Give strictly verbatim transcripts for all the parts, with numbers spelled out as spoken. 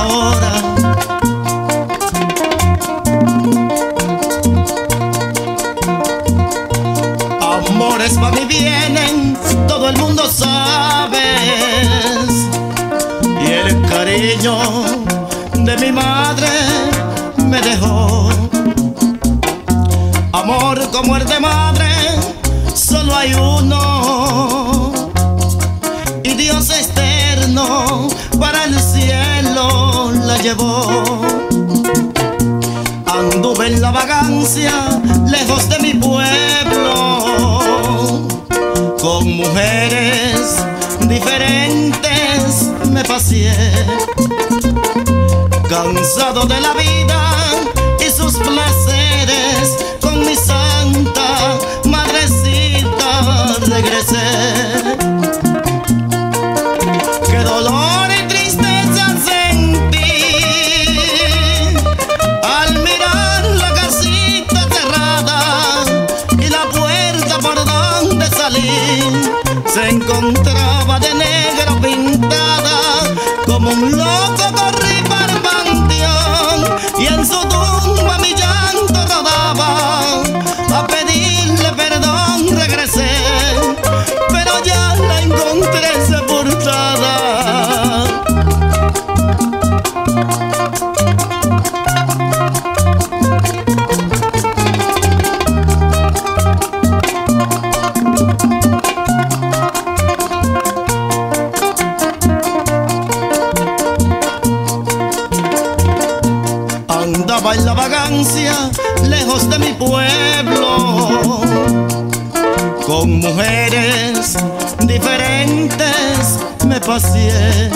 ahora. Amores van y vienen, todo el mundo sabes, y el cariño de mi madre me dejó. Amor como el de madre solo hay uno, y Dios externo para el cielo la llevó. Anduve en la vagancia lejos de mi pueblo, con mujeres diferentes me paseé, cansado de la vida y sus placeres, con mi santa madrecita regresé. Qué dolor y tristeza sentí al mirar la casita cerrada y la puerta por donde salí se encontraba de negro pintada. Como un loco corrí para el panteón y en su tumba mi llanto rodaba. A pedirle perdón regresé, pero ya la encontré sepultada. Andaba en la vagancia lejos de mi pueblo, con mujeres diferentes me paseé,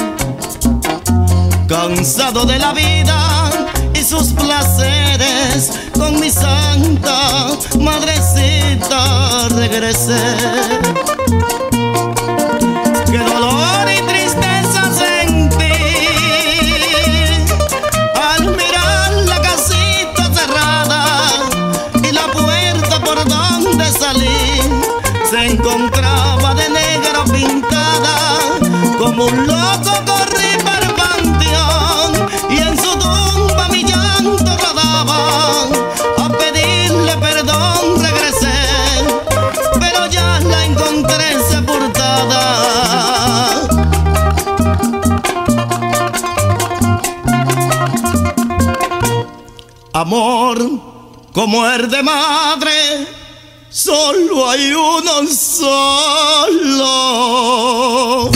cansado de la vida y sus placeres, con mi santa madrecita regresé. Qué dolor y tristeza sentí al mirar la casita cerrada y la puerta por donde salí se encontraba de negro pintada. Como un loco corrí para el panteón y en su tumba mi llanto rodaba. A pedirle perdón regresé, pero ya la encontré sepultada. Amor como el de madre solo hay uno solo.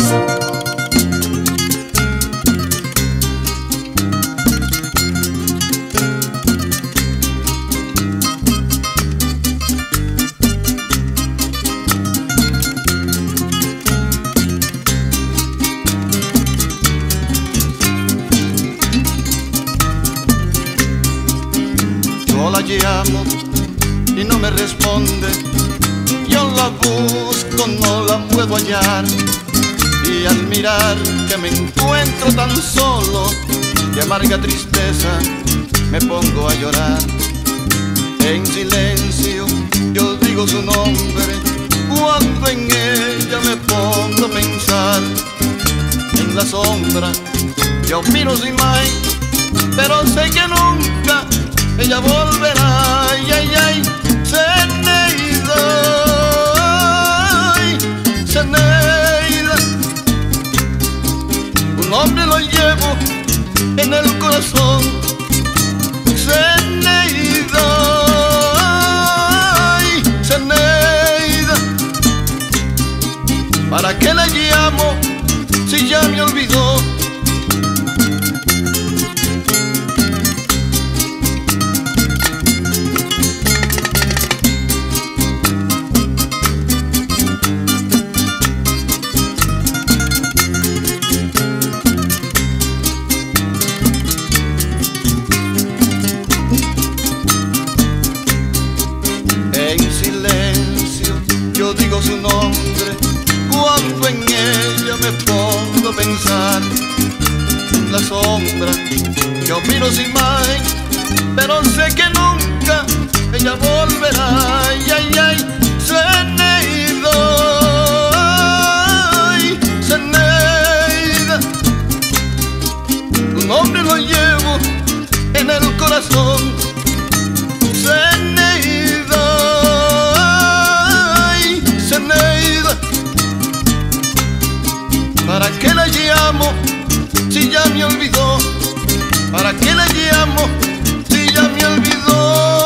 Yo la llamo y no me responde, yo la busco, no la puedo hallar, y al mirar que me encuentro tan solo, de amarga tristeza me pongo a llorar. En silencio yo digo su nombre, cuando en ella me pongo a pensar. En la sombra yo miro su imagen, pero sé que nunca ella volverá. Ay, ay, ay, Zeneida, ay, Zeneida. Un hombre lo llevo en el corazón, Zeneida, ay, Zeneida. ¿Para qué la llamo si ya me olvidó? Yo digo su nombre, cuando en ella me pongo a pensar. En la sombra yo miro su imagen, pero sé que nunca ella volverá. Ay, ay, ay, Zeneida, ay, Zeneida. Un hombre lo en el corazón. Zeneida, ay, Zeneida, ¿para qué la llamo si ya me olvidó? ¿Para qué la llamo si ya me olvidó?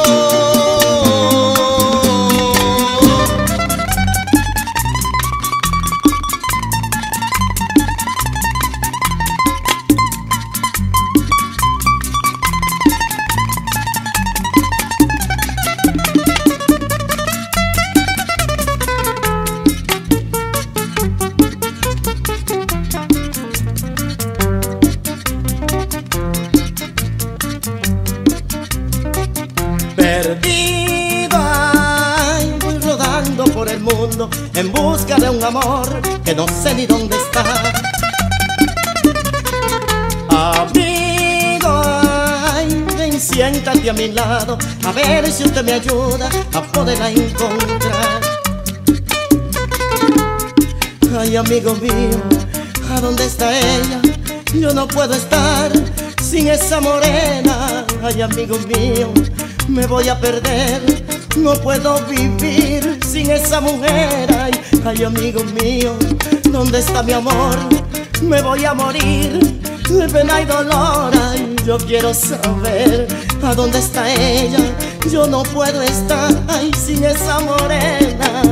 Perdido, ay, voy rodando por el mundo en busca de un amor que no sé ni dónde está. Amigo, ay, ven, siéntate a mi lado, a ver si usted me ayuda a poderla encontrar. Ay, amigo mío, ¿a dónde está ella? Yo no puedo estar sin esa morena. Ay, amigo mío, me voy a perder, no puedo vivir sin esa mujer. Ay, ay, amigo mío, ¿dónde está mi amor? Me voy a morir de pena y dolor. Ay, yo quiero saber a dónde está ella. Yo no puedo estar, ay, sin esa morena.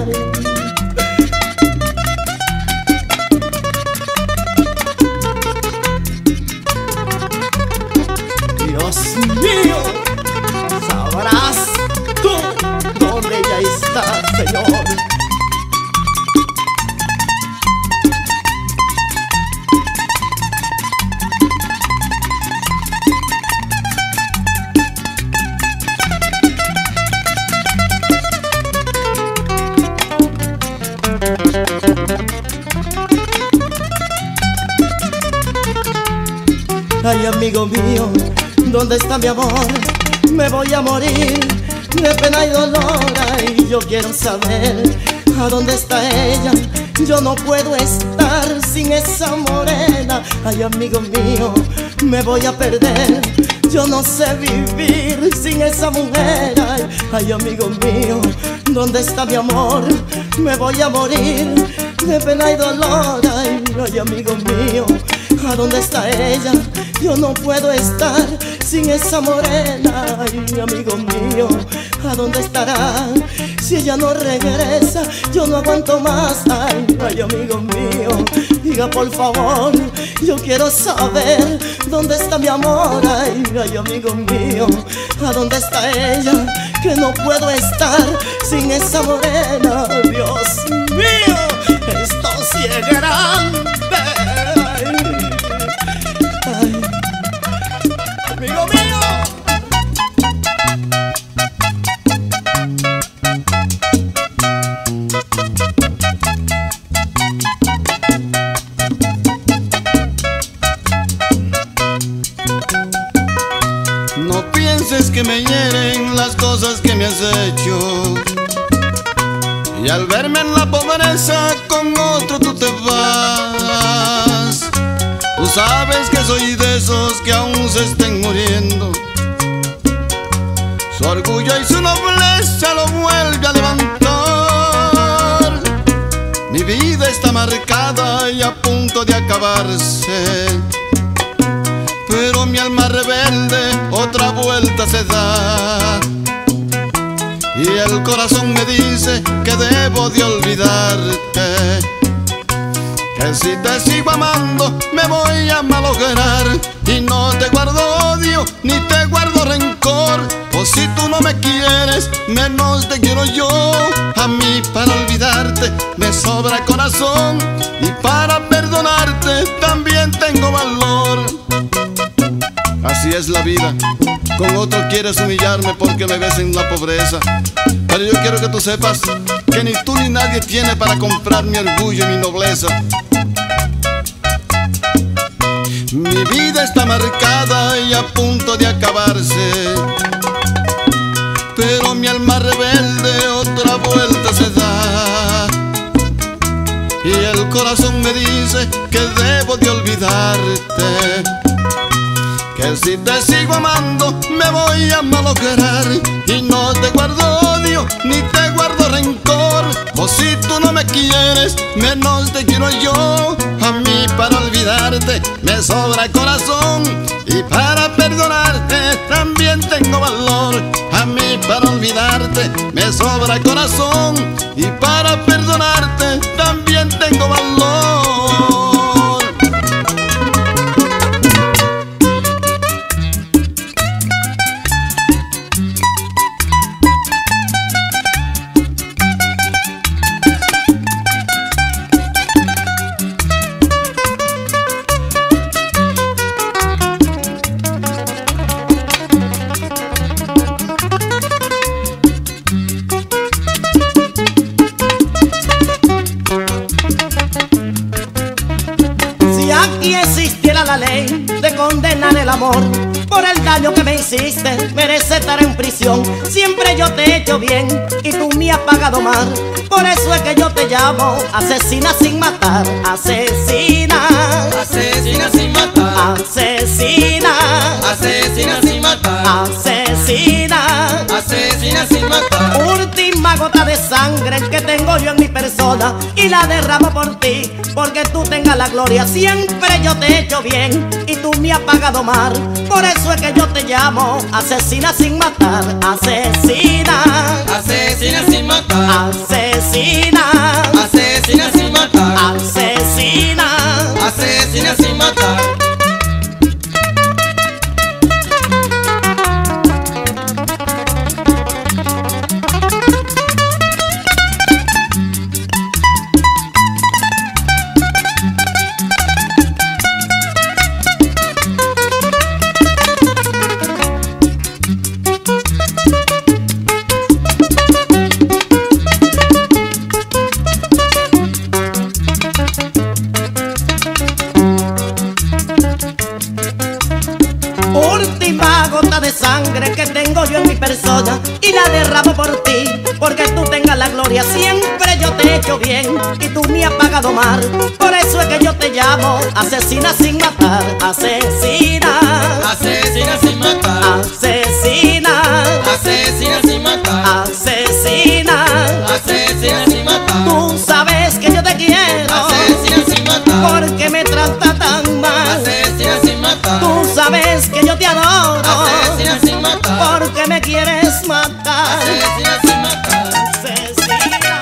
Dios mío, sabrás tú dónde ella está, Señor. Ay, amigo mío, ¿dónde está mi amor? Me voy a morir de pena y dolor. Ay, yo quiero saber a dónde está ella. Yo no puedo estar sin esa morena. Ay, amigo mío, me voy a perder. Yo no sé vivir sin esa mujer. Ay, ay, amigo mío, ¿dónde está mi amor? Me voy a morir de pena y dolor. Ay, ay, amigo mío, ¿a dónde está ella? Yo no puedo estar sin esa morena. Ay, amigo mío, ¿a dónde estará? Si ella no regresa, yo no aguanto más. Ay, ay, amigo mío, diga por favor, yo quiero saber dónde está mi amor. Ay, ay, amigo mío, ¿a dónde está ella? Que no puedo estar sin esa morena. Dios mío, esto sí es grande. Amigo mío, no pienses que me hieren las cosas que me has hecho, y al verme en la pobreza con otro tú te vas. Tú sabes que soy de esos que aún se estén muriendo. Su orgullo y su nobleza lo vuelve a levantar. Mi vida está marcada y a punto de acabarse, pero mi alma rebelde otra vuelta se da. Y el corazón me dice que debo de olvidarte, que si te sigo amando me voy a malograr. Y no te guardo odio ni te guardo rencor, pues si tú no me quieres, menos te quiero yo. A mí para olvidarte me sobra corazón, y para perdonarte también tengo valor. Así es la vida, con otro quieres humillarme porque me ves en la pobreza, pero yo quiero que tú sepas que ni tú ni nadie tiene para comprar mi orgullo y mi nobleza. Mi vida está marcada y a punto de acabarse, pero mi alma rebelde otra vuelta se da. Y el corazón me dice que debo de olvidarte, que que si te sigo amando me voy a malograr. Y no te guardo odio ni te guardo rencor, o si tú no me quieres, menos te quiero yo. A mí para olvidarte me sobra el corazón, y para perdonarte también tengo valor. A mí para olvidarte me sobra el corazón, y para perdonarte también tengo valor. Si existiera la ley de condenar el amor por el daño que me hiciste, merece estar en prisión. Siempre yo te he hecho bien y tú me has pagado mal. Por eso es que yo te llamo asesina sin matar. Asesina, asesina sin matar, asesina, asesina sin matar, asesina, asesina sin matar. Última gota de sangre que tengo yo en mi persona y la derramo por ti, porque tú tengas la gloria. Siempre yo te he hecho bien y tú me has pagado mal. Por eso es que yo te llamo asesina sin matar. Asesina, asesina sin matar, asesina, asesina sin matar, asesina, asesina sin matar. Última gota de sangre que tengo yo en mi persona y la derramo por ti, porque tú tengas la gloria. Siempre yo te he hecho bien y tú me has pagado mal. Por eso es que yo te llamo asesina sin matar. Asesina, Asesina sin matar, asesina, asesina sin matar, asesina, asesina sin matar. Tú sabes que yo te quiero, Asesina sin matar, porque me trata tan mal. asesina sin matar, Tú sabes que yo te adoro, asesina sin matar, porque me quieres matar. asesina sin matar. Asesina.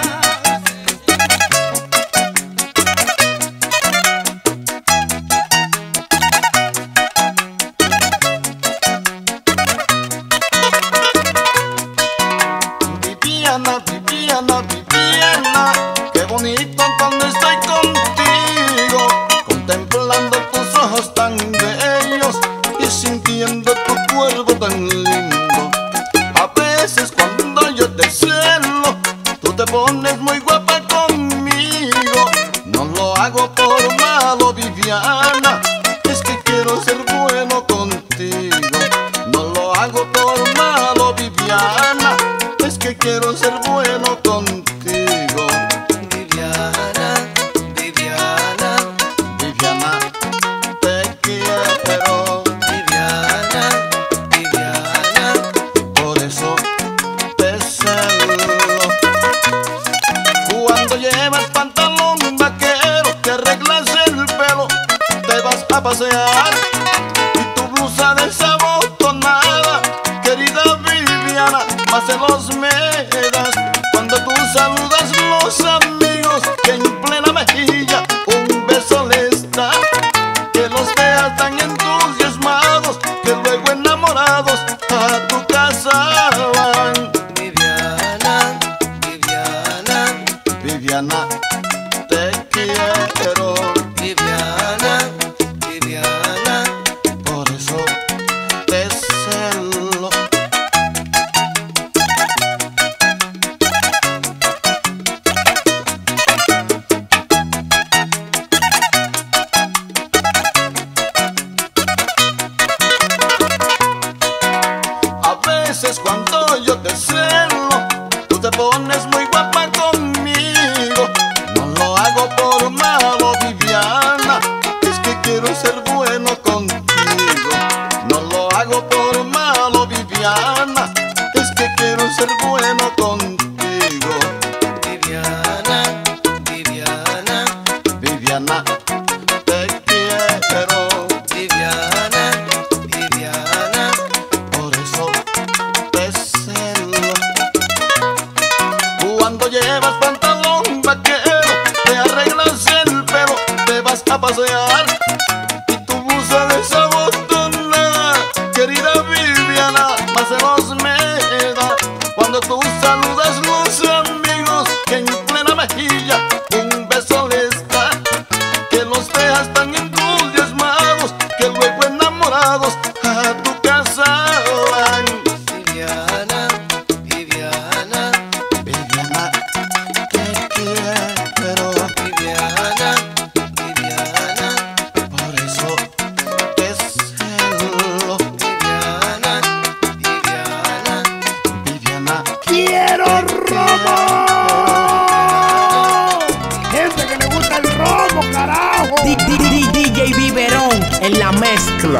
Viviana, Viviana, Viviana, qué bonito cuando estoy contigo, contemplando tus ojos tan bellos y sintiendo tu cuerpo tan lindo. A veces cuando yo te celo, tú te pones muy guapa conmigo. No lo hago por malo, Viviana, es que quiero ser bueno contigo. No lo hago por malo, Viviana, es que quiero ser bueno contigo. Viviana, Viviana, Viviana, te quiero, Viviana, Viviana, por eso te celo. Cuando llevas pantalón vaquero, te arreglas el pelo, te vas a pasear y tu blusa desabotonada, querida Viviana, más celos me das cuando tú saludas los amigos que en plena mejilla un beso les da, que los dejas tan entusiasmados que luego enamorados a tu casa van. Viviana, Viviana, Viviana, te quiero, Viviana, Viviana, por eso te celo. A veces cuando yo te celo, tú te pones muy guapa conmigo. No lo hago por malo, Viviana, es que quiero ser bueno contigo. No Viviana, es que quiero ser bueno contigo. Viviana, Viviana, Viviana, te quiero. Viviana, Viviana, Por eso te celo. Cuando llevas pantalón vaquero, te arreglas el pelo, te vas a pasear y tu blusa desabotonada. Querida Viviana, más celos me da cuando tú saludas los amigos que en plena mejilla un beso les da, que los dejas tan entusiasmados que luego enamorados a tu casa van. Viviana, Viviana, Viviana, te quiero. Viviana, Viviana, Por eso te celo. Viviana, Viviana, Viviana, ¡Quiero romo! Gente que le gusta el romo, carajo. D J Biberón en la mezcla.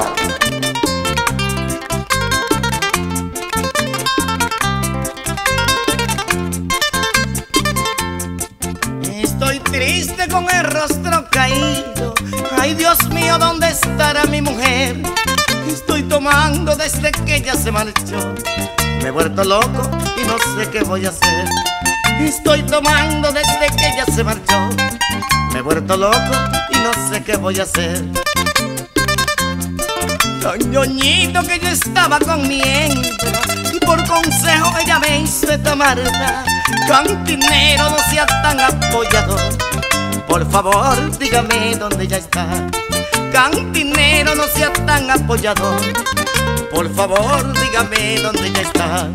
Estoy triste con el rostro caído. Ay, Dios mío, ¿dónde estará mi mujer? Estoy tomando desde que ella se marchó. Me he vuelto loco y no sé qué voy a hacer. Estoy tomando desde que ella se marchó. Me he vuelto loco y no sé qué voy a hacer. Tan ñoñito que yo estaba con mi hembra y por consejo ella me hizo esta marda. Cantinero, no sea tan apoyador, por favor dígame dónde ella está. Cantinero, no sea tan apoyador, por favor dígame dónde ella está.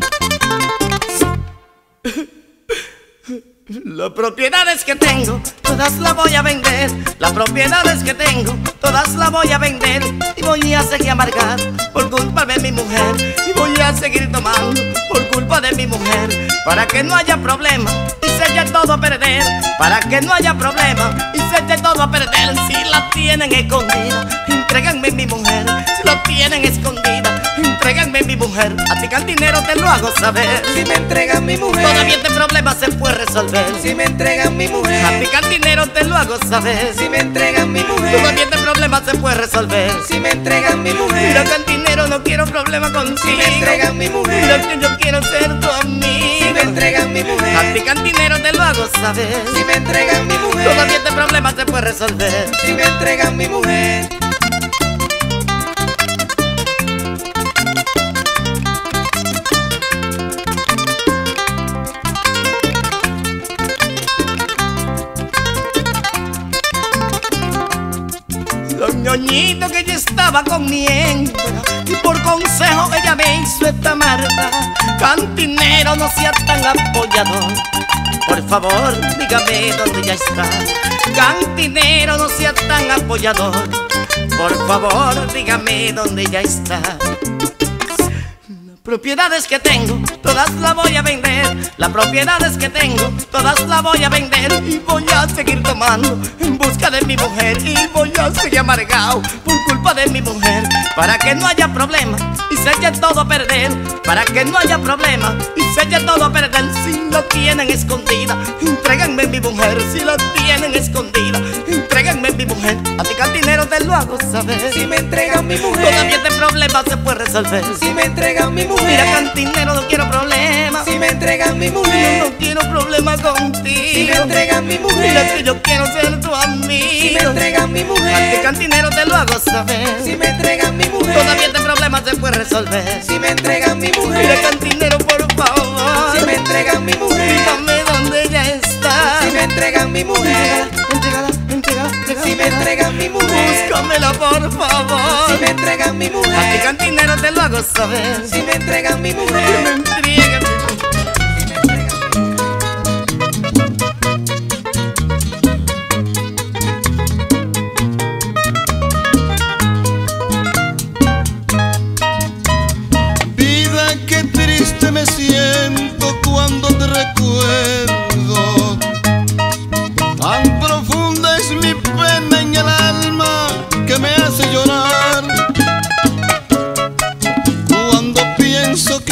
Las propiedades que tengo, todas las voy a vender. Las propiedades que tengo, todas las voy a vender. Y voy a seguir amargar por culpa de mi mujer. Y voy a seguir tomando por culpa de mi mujer. Para que no haya problema y se eche todo a perder. Para que no haya problema y se eche todo a perder. Si la tienen escondida, entréganme mi mujer. Si la tienen escondida, entréganme mi mujer. A ti cantinero te lo hago saber. si me entregan mi mujer, Todavía este problema se puede resolver. si me entregan mi A mi mujer, cantinero te lo hago saber. si me entregan mi mujer, Todavía este problema se puede resolver. si me entregan mi Mira, mujer, cantinero, no quiero problema contigo. si me entregan mi Mira mujer, que yo quiero ser tu amigo. si me entregan mi A mi mujer, cantinero te lo hago saber. si me entregan mi Todavía mujer, este problema se puede resolver. si me entregan mi mujer. Los ñoñitos que yo estaba con mi hembra y por consejo ella me hizo esta marda. Cantinero, no sea tan apoyador, por favor dígame dónde ella está. Cantinero, no sea tan apoyador, por favor dígame dónde ella está. Propiedades que tengo, todas las voy a vender. Las propiedades que tengo, todas las voy a vender. Y voy a seguir tomando en busca de mi mujer. Y voy a seguir amargado por culpa de mi mujer. Para que no haya problema y se eche todo a perder. Para que no haya problema y se eche todo a perder. Si la tienen escondida, entréganme mi mujer. Si la tienen escondida, entréganme mi mujer. A ti cantinero te lo hago saber. Si me entregan mi Todavía mujer, este problema se puede resolver. si me entregan mi Mira, mujer, cantinero, no quiero problemas. si me entregan mi Yo mujer, no quiero problemas contigo. si me entregan mi Mira mujer, que yo quiero ser tu amigo. si me entregan mi A ti mujer, cantinero te lo hago saber. si me entregan mi Todavía mujer, este problema se puede resolver. si me entregan mi Mira, mujer, cantinero, por favor. si me entregan mi mujer, Dígame dónde ella está. si me entregan mi mujer, Entrégala, entrégala, entrégala. si me entregan mi mujer, Búscamela, por favor. si me entregan mi A ti mujer, cantinero te lo hago saber. si me entregan mi Que me mujer, entreguen. vida, qué triste me siento cuando te recuerdo. Tan profunda es mi pena en el alma que me hace llorar. Cuando pienso que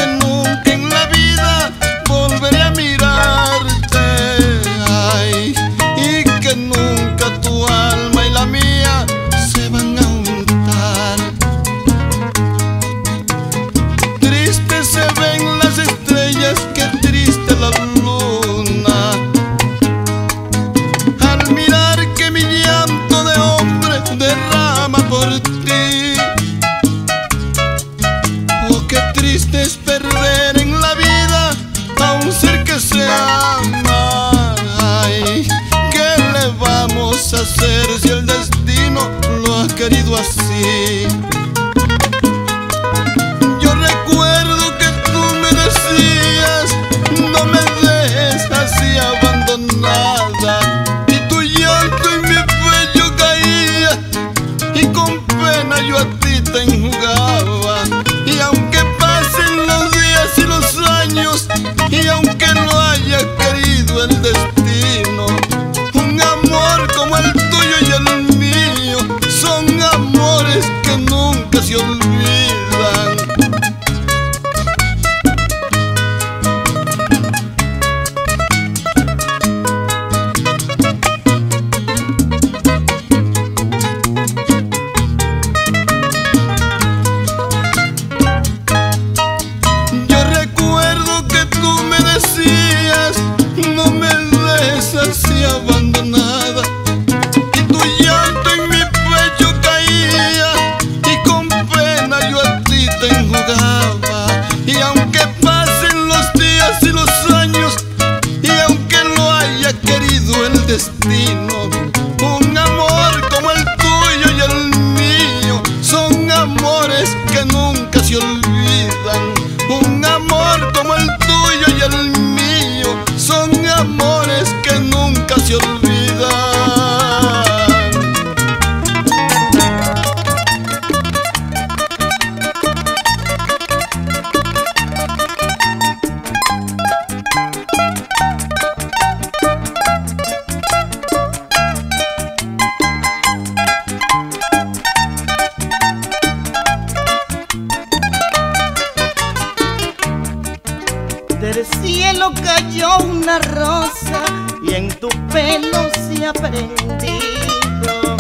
Del cielo cayó una rosa y en tu pelo se ha prendido.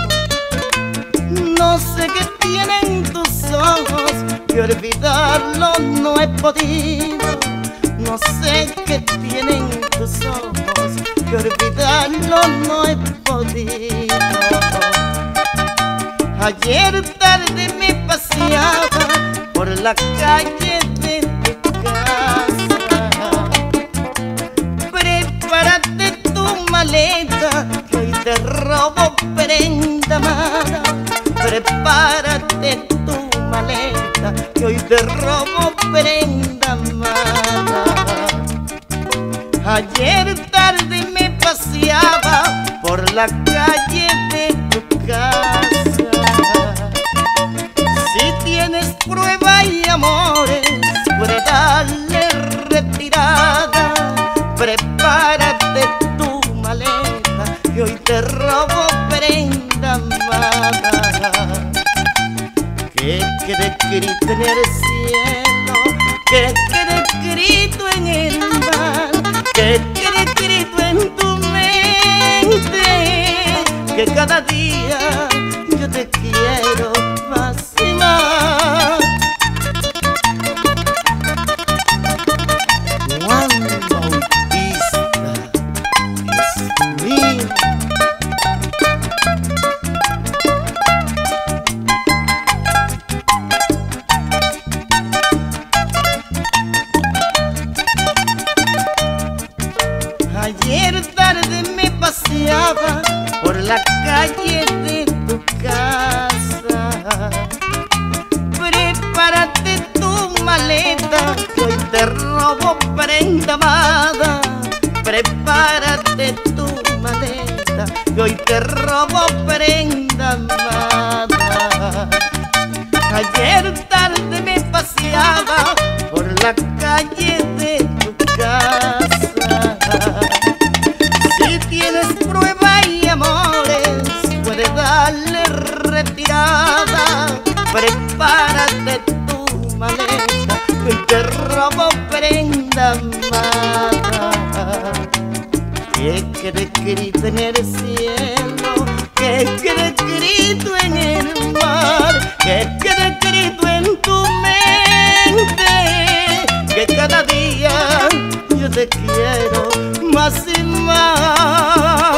No sé qué tienen tus ojos, que olvidarlo no he podido. No sé qué tienen tus ojos, que olvidarlo no he podido. Ayer tarde me paseaba por la calle de tu casa. Prepárate tu maleta, que hoy te robo prenda amada. Prepárate tu maleta, que hoy te robo prenda amada. Ayer tarde me paseaba por la calle de tu casa. Si tienes prueba y amores, puedes darle retirada. Prepárate tu maleta, que hoy te robo prenda amada. Que quede escrito en el cielo, que quede escrito en el mar, que quede escrito en tu mente, que cada día yo te quiero más y más. Juan Bautista es mío. Ayer tarde me paseaba por la calle de tu casa. Prepárate tu maleta, que hoy te robo prenda amada. Prepárate tu maleta, que hoy te robo prenda amada. Ayer tarde me paseaba por la calle de tu casa. Si tienes prueba y amores, puedes darle retirada. Prepárate tu maleta, que te robo prenda amada. Que quede escrito en el cielo, que quede escrito en el mar, que quede escrito en tu mente, que cada día yo te quiero más y más.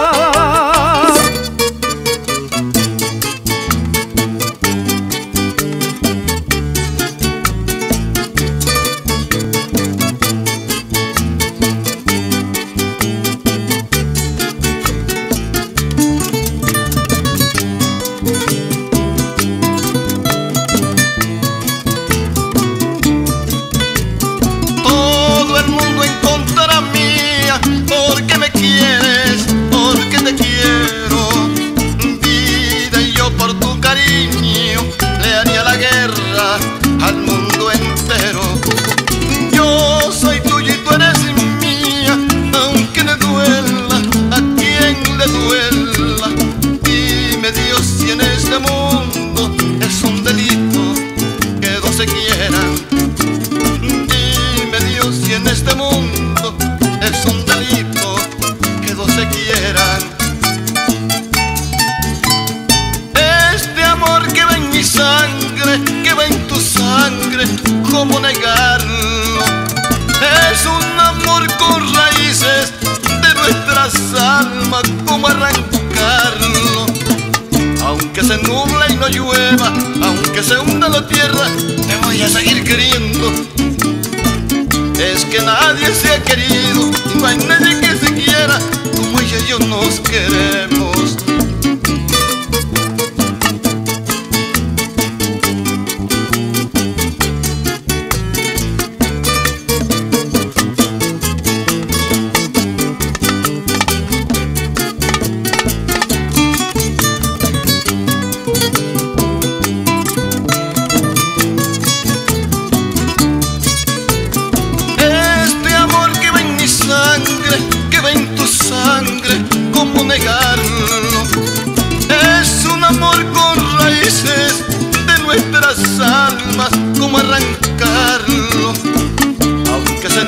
Porque me quieres, porque te quiero, vida, y yo por tu cariño le haría la guerra al mundo entero. Yo soy tuyo y tú eres mía, aunque le duela a quien le duela. Dime Dios si en este mundo es un delito que dos se quieran. Dime Dios si en este mundo es un delito que dos se quieran. Este amor que va en mi sangre, que va en tu sangre, ¿cómo negarlo? Es un amor con raíces de nuestras almas, ¿cómo arrancarlo? Aunque se nubla y no llueva, aunque se hunda la tierra, te voy a seguir queriendo. Es que nadie se ha querido, y no hay nadie que se quiera como ella y yo nos queremos. Que va en tu sangre, ¿cómo negarlo? Es un amor con raíces de nuestras almas, ¿cómo arrancarlo? Aunque se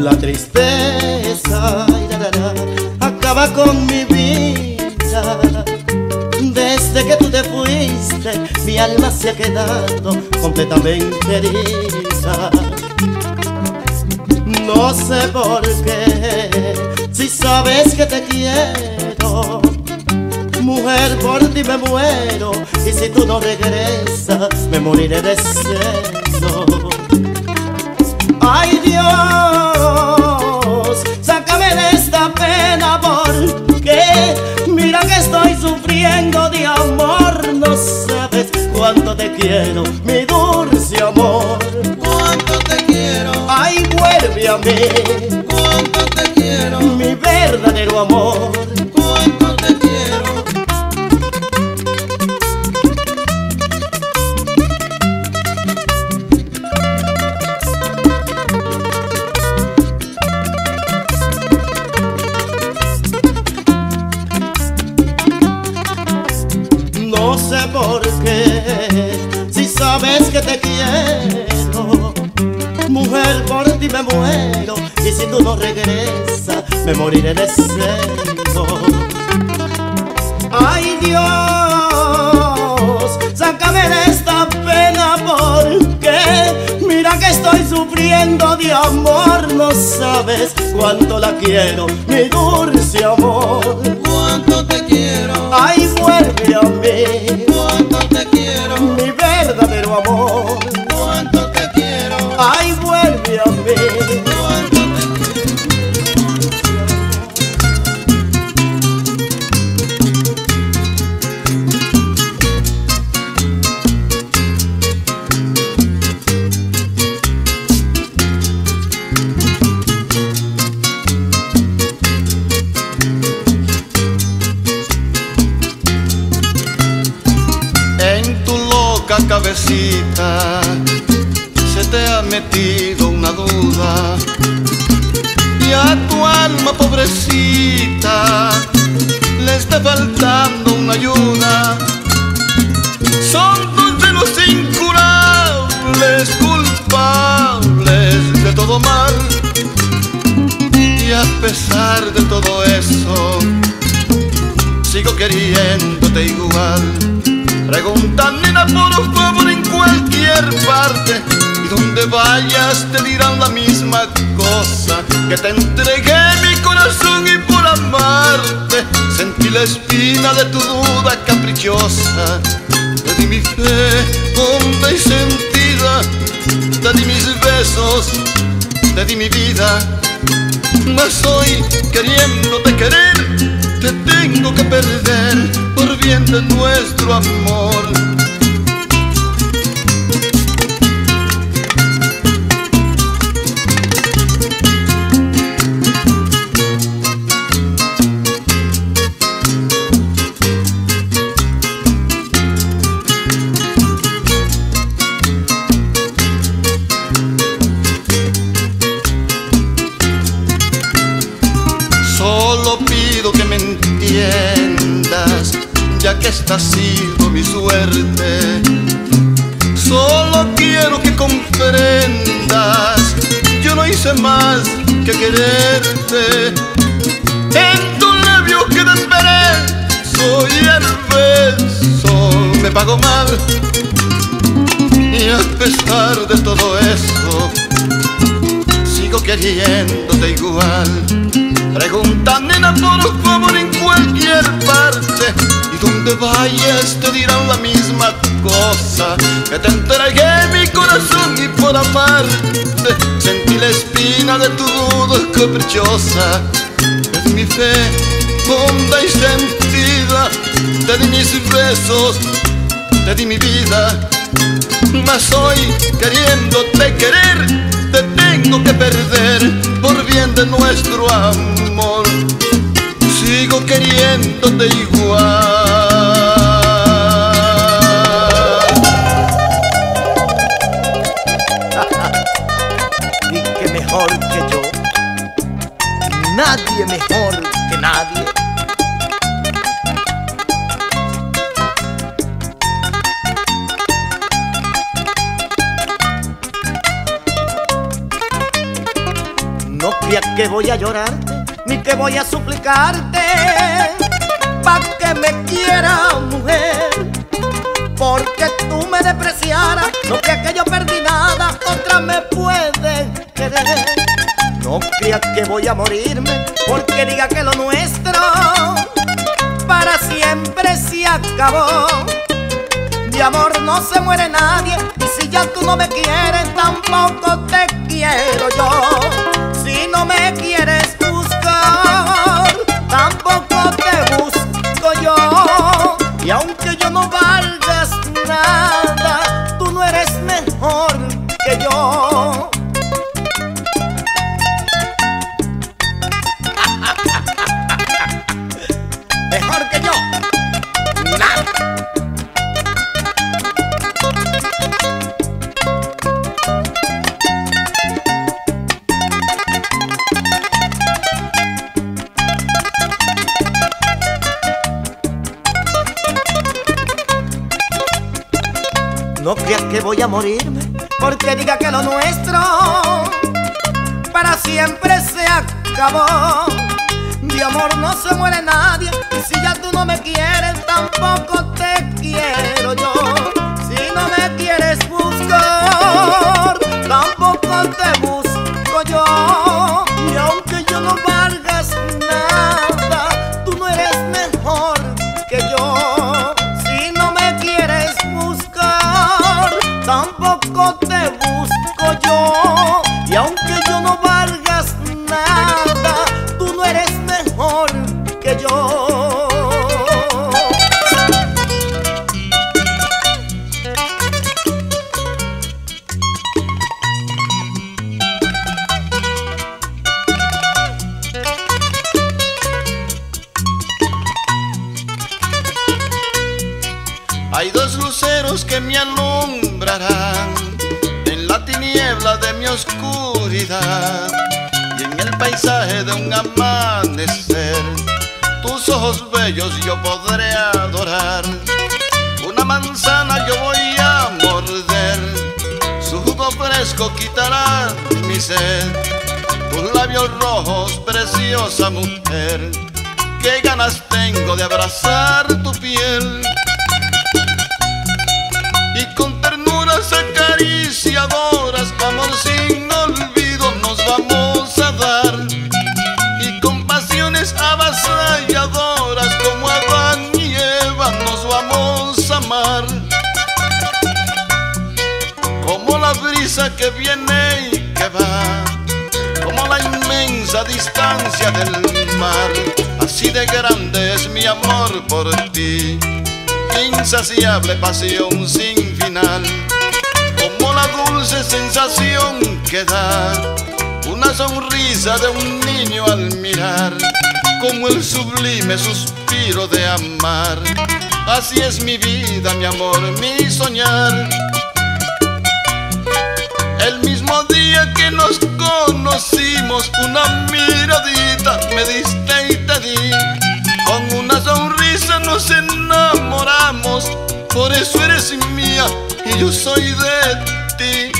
La tristeza ay, la, la, la, acaba con mi vida. Desde que tú te fuiste, mi alma se ha quedado completamente herida. No sé por qué, si sabes que te quiero, mujer, por ti me muero. Y si tú no regresas, me moriré de celo. Ay Dios, sácame de esta pena, porque mira que estoy sufriendo de amor. No sabes cuánto te quiero, mi dulce amor. Cuánto te quiero, Ay, vuelve a mí, cuánto te quiero, mi verdadero amor. cuánto te quiero. No sé por qué, si sabes que te quiero, mujer, por ti me muero. Y si tú no regresas, me moriré de celo. Ay Dios, sácame de esta pena, porque mira que estoy sufriendo de amor. No sabes cuánto la quiero, mi dulce amor. Cuánto te quiero, Ay, vuelve a mí, cuánto te quiero, mi verdadero amor. cuánto te quiero, Ay, vuelve a mí. cuánto te En tu loca cabecita se te ha metido una duda, y a tu alma pobrecita le está faltando una ayuda. Son tus celos incurables, culpables de todo mal, y a pesar de todo eso sigo queriéndote igual. Pregunta, nena, por favor, en cualquier parte, y donde vayas te dirán la misma cosa, que te entregué mi corazón y por amarte sentí la espina de tu duda caprichosa. Te di mi fe honda y sentida, te di mis besos, te di mi vida, mas hoy queriéndote querer te tengo que perder por bien de nuestro amor. Solo pido que me entiendas, ya que esta ha sido mi suerte. Solo quiero que comprendas, yo no hice más que quererte. En tu labio que te esperé, soy el beso, me pago mal, y a pesar de todo eso sigo queriéndote igual. Pregunta, nena, por favor, en cualquier parte, y donde vayas te dirán la misma cosa, que te entregué mi corazón y por amarte sentí la espina de tu duda caprichosa. Te di mi fe honda y sentida, te di mis besos, te di mi vida, mas hoy queriéndote querer te tengo que perder por bien de nuestro amor. Sigo queriéndote igual. Y que mejor que yo, nadie mejor que nadie. No creas que voy a llorarte, ni que voy a suplicarte pa' que me quieras, mujer. Porque tú me despreciaras, no creas que yo perdí nada, otra me puede querer. No creas que voy a morirme, porque diga que lo nuestro para siempre se acabó. De amor no se muere nadie, y si ya tú no me quieres, tampoco te quiero yo. Si no me quieres buscar, tampoco te busco yo. Y aunque yo no valgas nada, tú no eres mejor que yo. Mejor que yo, nada. No creas que voy a morirme, porque diga que lo nuestro para siempre se acabó. De amor no se muere nadie, y si ya tú no me quieres, tampoco te quiero yo. Si no me quieres buscar, tampoco te busco yo. Y aunque yo no valgas nada, tú no eres mejor que yo. Si no me quieres buscar, tampoco te busco yo. Y aunque yo no valgas nada, tú no eres mejor que yo. Hay dos luceros que me alumbrarán en la tiniebla de mi oscuridad y en el paisaje de un amanecer. Tus ojos bellos yo podré adorar. Una manzana yo voy a morder, su jugo fresco quitará mi sed. Tus labios rojos, preciosa mujer, qué ganas tengo de abrazar tu piel. Y con ternuras acariciadoras, amor sin olvido nos vamos a dar. Y con pasiones avasalladoras, como Adán y Eva nos vamos a amar. Como la brisa que viene y que va, como la inmensa distancia del mar, así de grande es mi amor por ti. Insaciable pasión sin final, como la dulce sensación que da una sonrisa de un niño al mirar, como el sublime suspiro de amar. Así es mi vida, mi amor, mi soñar. El mismo día que nos conocimos, una miradita me diste y te di. Con una sonrisa nos enamoramos, por eso eres mía y yo soy de ti.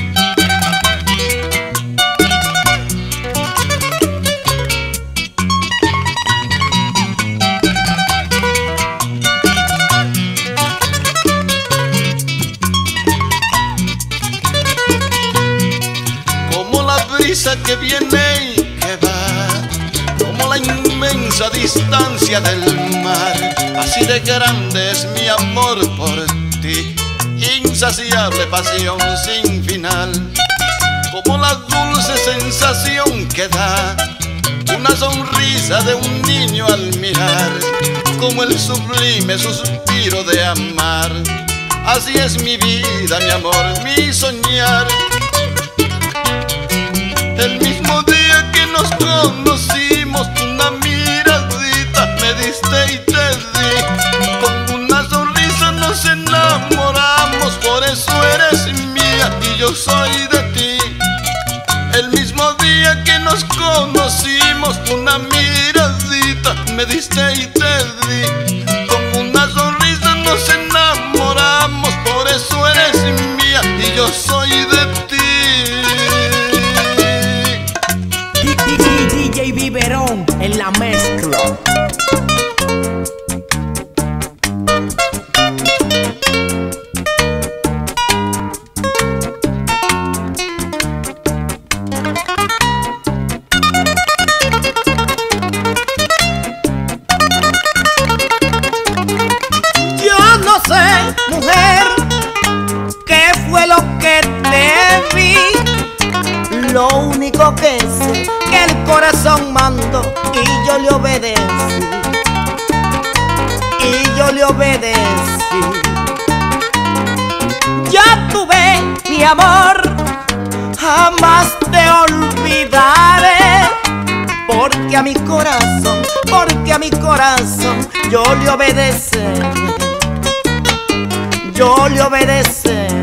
Como la brisa que viene y que va, como la inmensa distancia del mar, así de grande es mi amor por ti. Insaciable pasión sin final, como la dulce sensación que da una sonrisa de un niño al mirar, como el sublime suspiro de amar. Así es mi vida, mi amor, mi soñar. El mismo día que nos conocimos, una miradita me diste y te di. Con una sonrisa nos enamoramos, por eso eres mía y yo soy de ti. El mismo día que nos conocimos, una miradita me diste y te di. Con una sonrisa nos enamoramos, por eso eres mía y yo soy de ti. único que sé, que el corazón mandó y yo le obedecí, y yo le obedecí. Ya tuve mi amor, jamás te olvidaré, porque a mi corazón, porque a mi corazón yo le obedeceré, yo le obedeceré.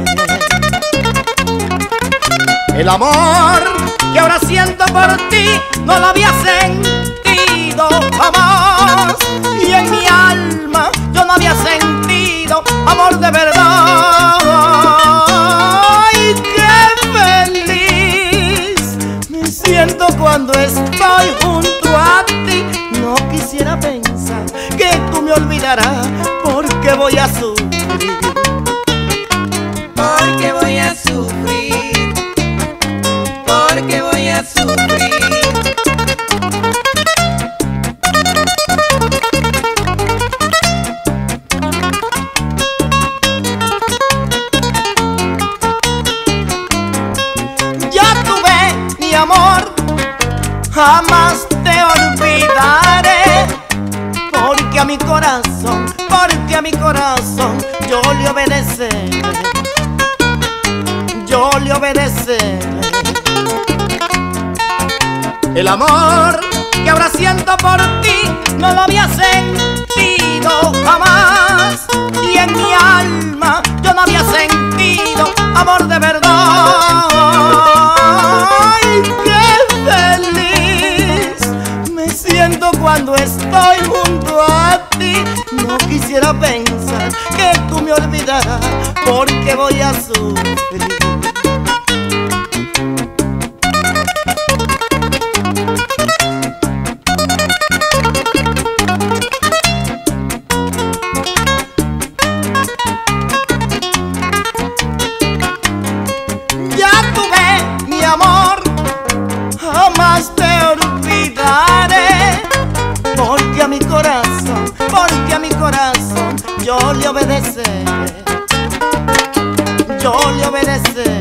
El amor que ahora siento por ti no lo había sentido jamás, y en mi alma yo no había sentido amor de verdad. ¡Ay, qué feliz me siento cuando estoy junto a ti! No quisiera pensar que tú me olvidarás, porque voy a sufrir, porque voy a sufrir, porque voy a sufrir. Ya tuve mi amor, jamás te olvidaré, porque a mi corazón, porque a mi corazón yo le obedeceré, yo le obedeceré. El amor que ahora siento por ti no lo había sentido jamás, y en mi alma yo no había sentido amor de verdad. ¡Ay, qué feliz me siento cuando estoy junto a ti! No quisiera pensar que tú me olvidarás, porque voy a sufrir. Jamás te olvidaré, porque a mi corazón, porque a mi corazón yo le obedeceré, yo le obedeceré.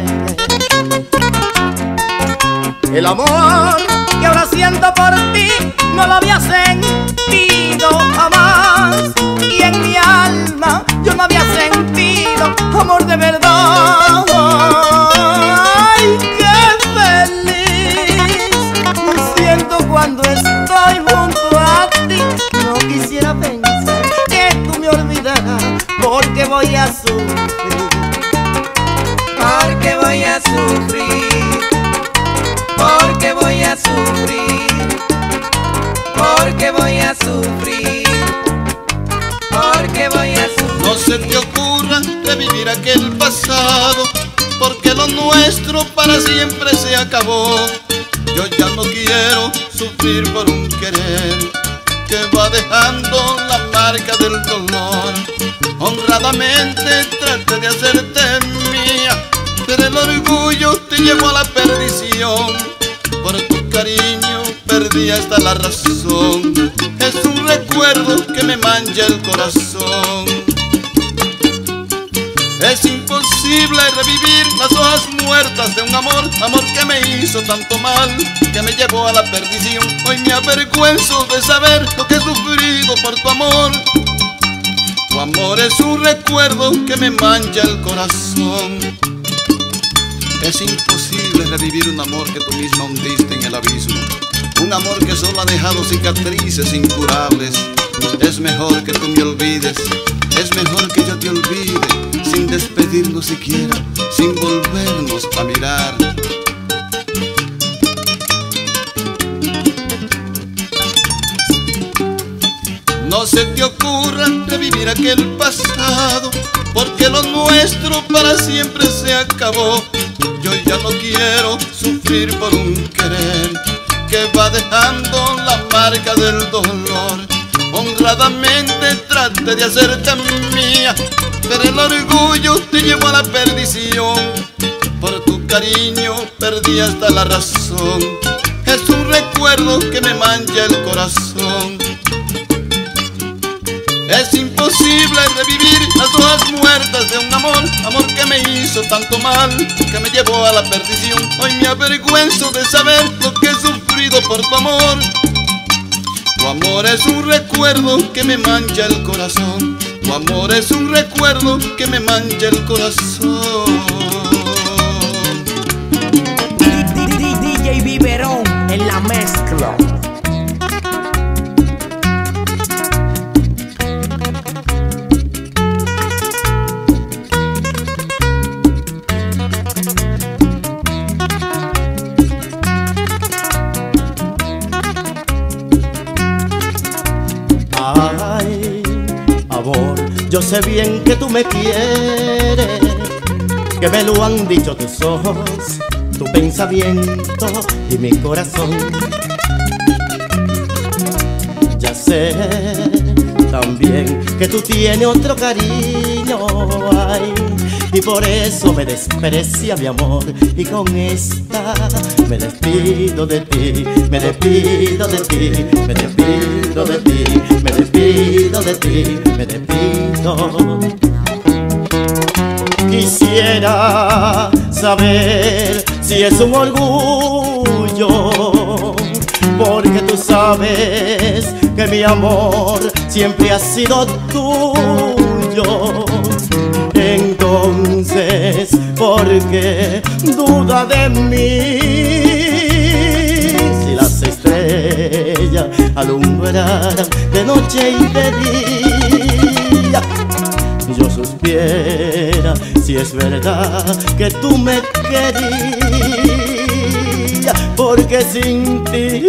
El amor que ahora siento por ti no lo había sentido jamás, y en mi alma yo no había sentido amor de verdad. ¡Ay, qué feliz me siento cuando estoy junto a ti! No quisiera pensar que tú me olvidarás, porque voy a sufrir, Porque voy a sufrir, porque voy a sufrir, porque voy a sufrir, porque voy a sufrir. No se te ocurra revivir aquel pasado, porque lo nuestro para siempre se acabó. Yo ya no quiero sufrir por un querer que va dejando la marca del dolor. Honradamente traté de hacerte mía, pero el orgullo te llevó a la perdición. Por tu cariño perdí hasta la razón, es un recuerdo que me mancha el corazón. Es imposible revivir las hojas muertas de un amor, amor que me hizo tanto mal, que me llevó a la perdición. Hoy me avergüenzo de saber lo que he sufrido por tu amor. Tu amor es un recuerdo que me mancha el corazón. Es imposible revivir un amor que tú misma hundiste en el abismo, un amor que solo ha dejado cicatrices incurables. Es mejor que tú me olvides, es mejor que yo te olvide, sin despedirnos siquiera, sin volvernos a mirar. No se te ocurra revivir aquel pasado, porque lo nuestro para siempre se acabó. Yo ya no quiero sufrir por un querer que va dejando la marca del dolor. Honradamente traté de hacerte mía, pero el orgullo te llevó a la perdición. Por tu cariño perdí hasta la razón, es un recuerdo que me mancha el corazón. Es imposible revivir las hojas muertas de un amor, amor que me hizo tanto mal, que me llevó a la perdición. Hoy me avergüenzo de saber lo que he sufrido por tu amor. Tu amor es un recuerdo que me mancha el corazón. Tu amor es un recuerdo que me mancha el corazón. D J Biberón en la mezcla. Ay, amor, yo sé bien que tú me quieres, que me lo han dicho tus ojos, tu pensamiento y mi corazón. Ya sé también que tú tienes otro cariño, ay, y por eso me desprecia mi amor. Y con esta me despido de ti, me despido de ti, me despido de ti, me despido de ti, me despido. Quisiera saber si es un orgullo, porque tú sabes que mi amor siempre ha sido tuyo. Entonces, ¿por qué duda de mí? Si las estrellas alumbraran de noche y de día, yo supiera si es verdad que tú me querías, porque sin ti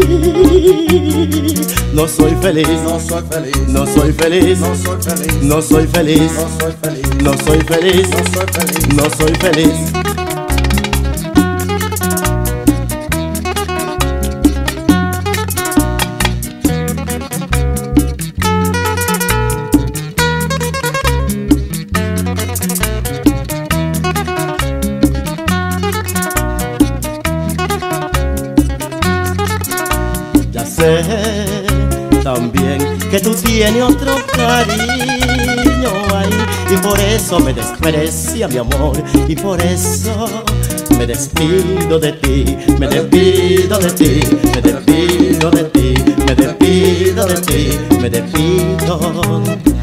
no soy feliz, No soy feliz, no soy feliz, no soy feliz, no soy feliz, no soy feliz, no soy feliz, no soy feliz. no soy feliz. Ya sé también que tú tienes otro cariño, ay, y por eso me desprecia mi amor, y por eso me despido de ti, me despido de ti, me despido de ti, me despido de ti, me despido.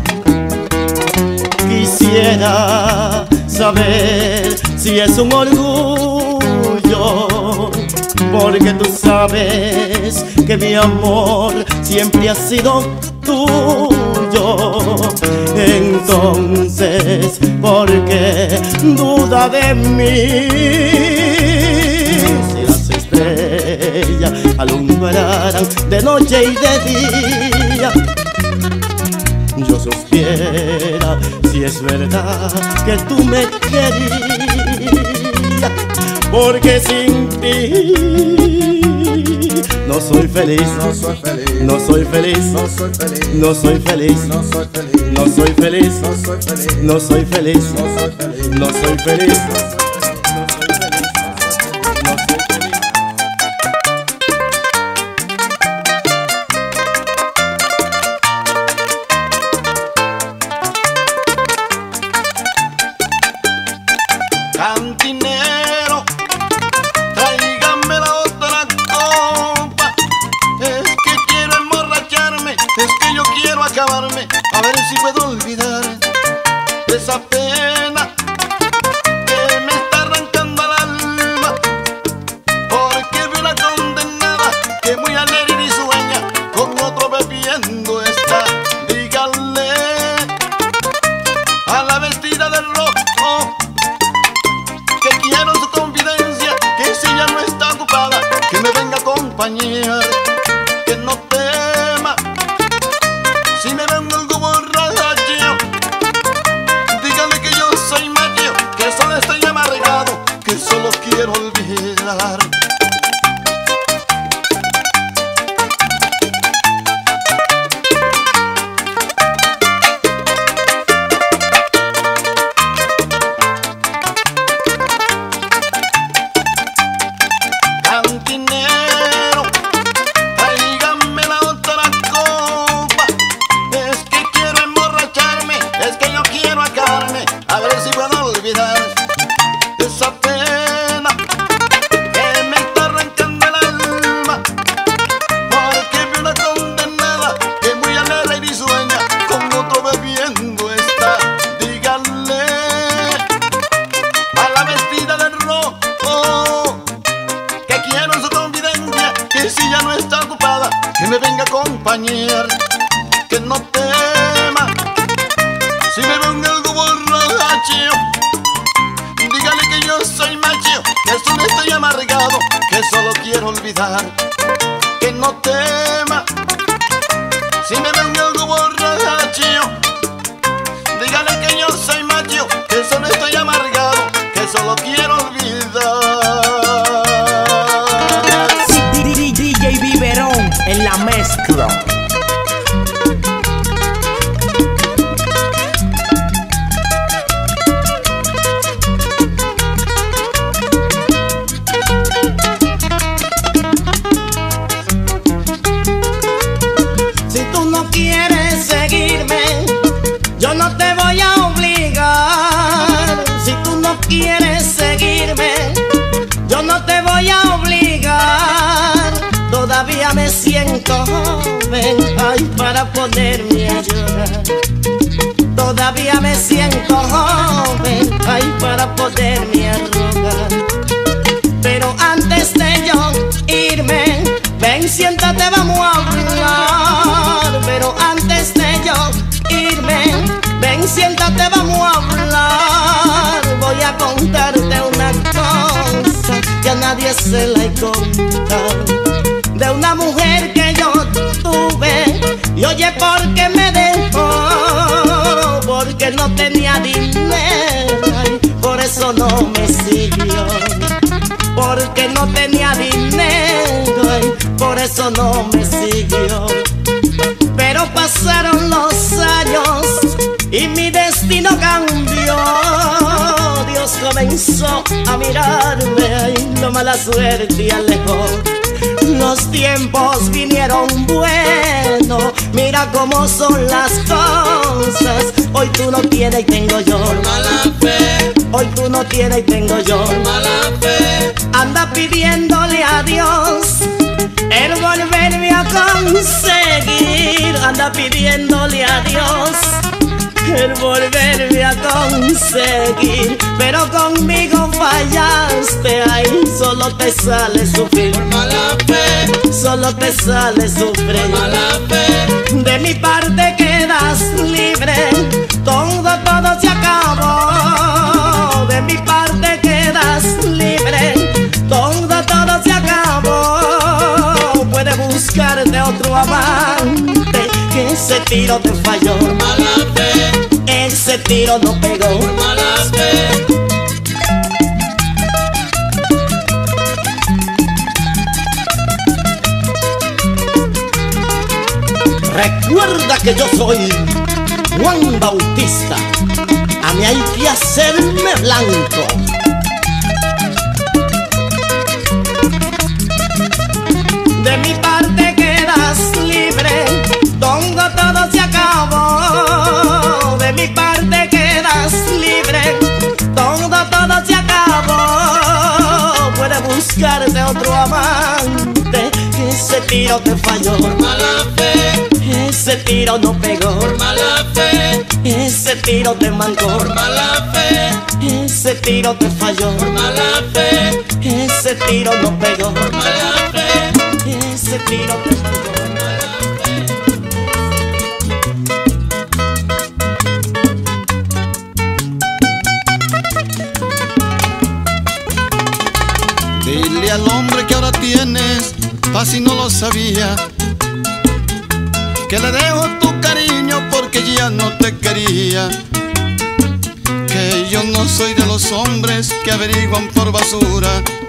Quisiera saber si es un orgullo, porque tú sabes que mi amor siempre ha sido tuyo. Entonces, ¿por qué duda de mí? Si las estrellas alumbraran de noche y de día, yo supiera si es verdad que tú me querías, porque sin ti no soy feliz, No soy feliz, no soy feliz, no soy feliz, no soy feliz, no soy feliz, no soy feliz, no soy feliz, no soy feliz, no soy feliz. no soy feliz. Cantinero, tráigame la otra copa. Es que quiero emborracharme, es que yo quiero acabarme, a ver si puedo olvidar esa pena que me está arrancando al alma, porque vi una condenada que muy alegre y sueña con otro bebiendo está. Díganle a la vestida de rojo que quiero su confidencia, que si ya no está ocupada, que me venga a acompañar, que no tema si me vengo algo borracho. Dígale que yo soy macho, que solo estoy amargado, que solo quiero olvidar. Cantinero, me venga a acompañar, que no tema. Si me ven algo borracho, dígale que yo soy macho, que solo estoy amargado, que solo quiero olvidar. Que no tema. Si me ven algo borracho, dígale que yo soy macho, que solo estoy amargado, que solo quiero olvidar. D J Biberón en la mezcla. Si tú no quieres seguirme, yo no te voy a obligar. Si tú no quieres seguirme, yo no te voy a obligar. Todavía me siento joven, ay, para ponerme a llorar. Todavía me siento joven, ay, para ponerme a rogar. Pero antes de yo irme, ven, siéntate, vamos a hablar. Pero antes de yo irme, ven, siéntate, vamos a hablar. Voy a contarte una cosa que a nadie se la he contado, de una mujer que yo tuve, y oye, ¿por qué me dejó? Porque no tenía dinero, ay, por eso no me siguió. Porque no tenía dinero, ay, por eso no me siguió. Pero pasaron los años y mi destino cambió. Dios comenzó a mirarme, ay, la mala suerte alejó. Los tiempos vinieron buenos, mira cómo son las cosas. Hoy tú no tienes y tengo yo, por mala fe. Hoy tú no tienes y tengo yo, por mala fe. Anda pidiéndole a Dios el volverme a conseguir. Anda pidiéndole a Dios el volverme a conseguir. Pero conmigo fallaste, ay, solo te sale sufrir. Por mala fe. Solo te sale sufrir. Por mala fe. De mi parte quedas libre, todo, todo se acabó. De mi parte quedas libre, todo, todo se acabó. Puedes buscarte otro amante, que ese tiro te falló. Por mala fe. Ese tiro no pegó. Por mala fe. Recuerda que yo soy Juan Bautista, a mí hay que hacerme blanco. De mi parte quedas libre, todo, todo se acabó. De mi parte quedas libre, todo, todo se acabó. Puedes buscarte otro amante, que ese tiro te falló. Por mala fe. Ese tiro no pegó. Por mala fe. Ese tiro te mancó. Por mala fe. Ese tiro te falló. Por mala fe. Ese tiro no pegó. Por mala fe. Ese tiro te falló. Por mala fe. Dile al hombre que ahora tienes, pa' si no lo sabía, que le dejo tu cariño porque ya no te quería. Que yo no soy de los hombres que averiguan por basura.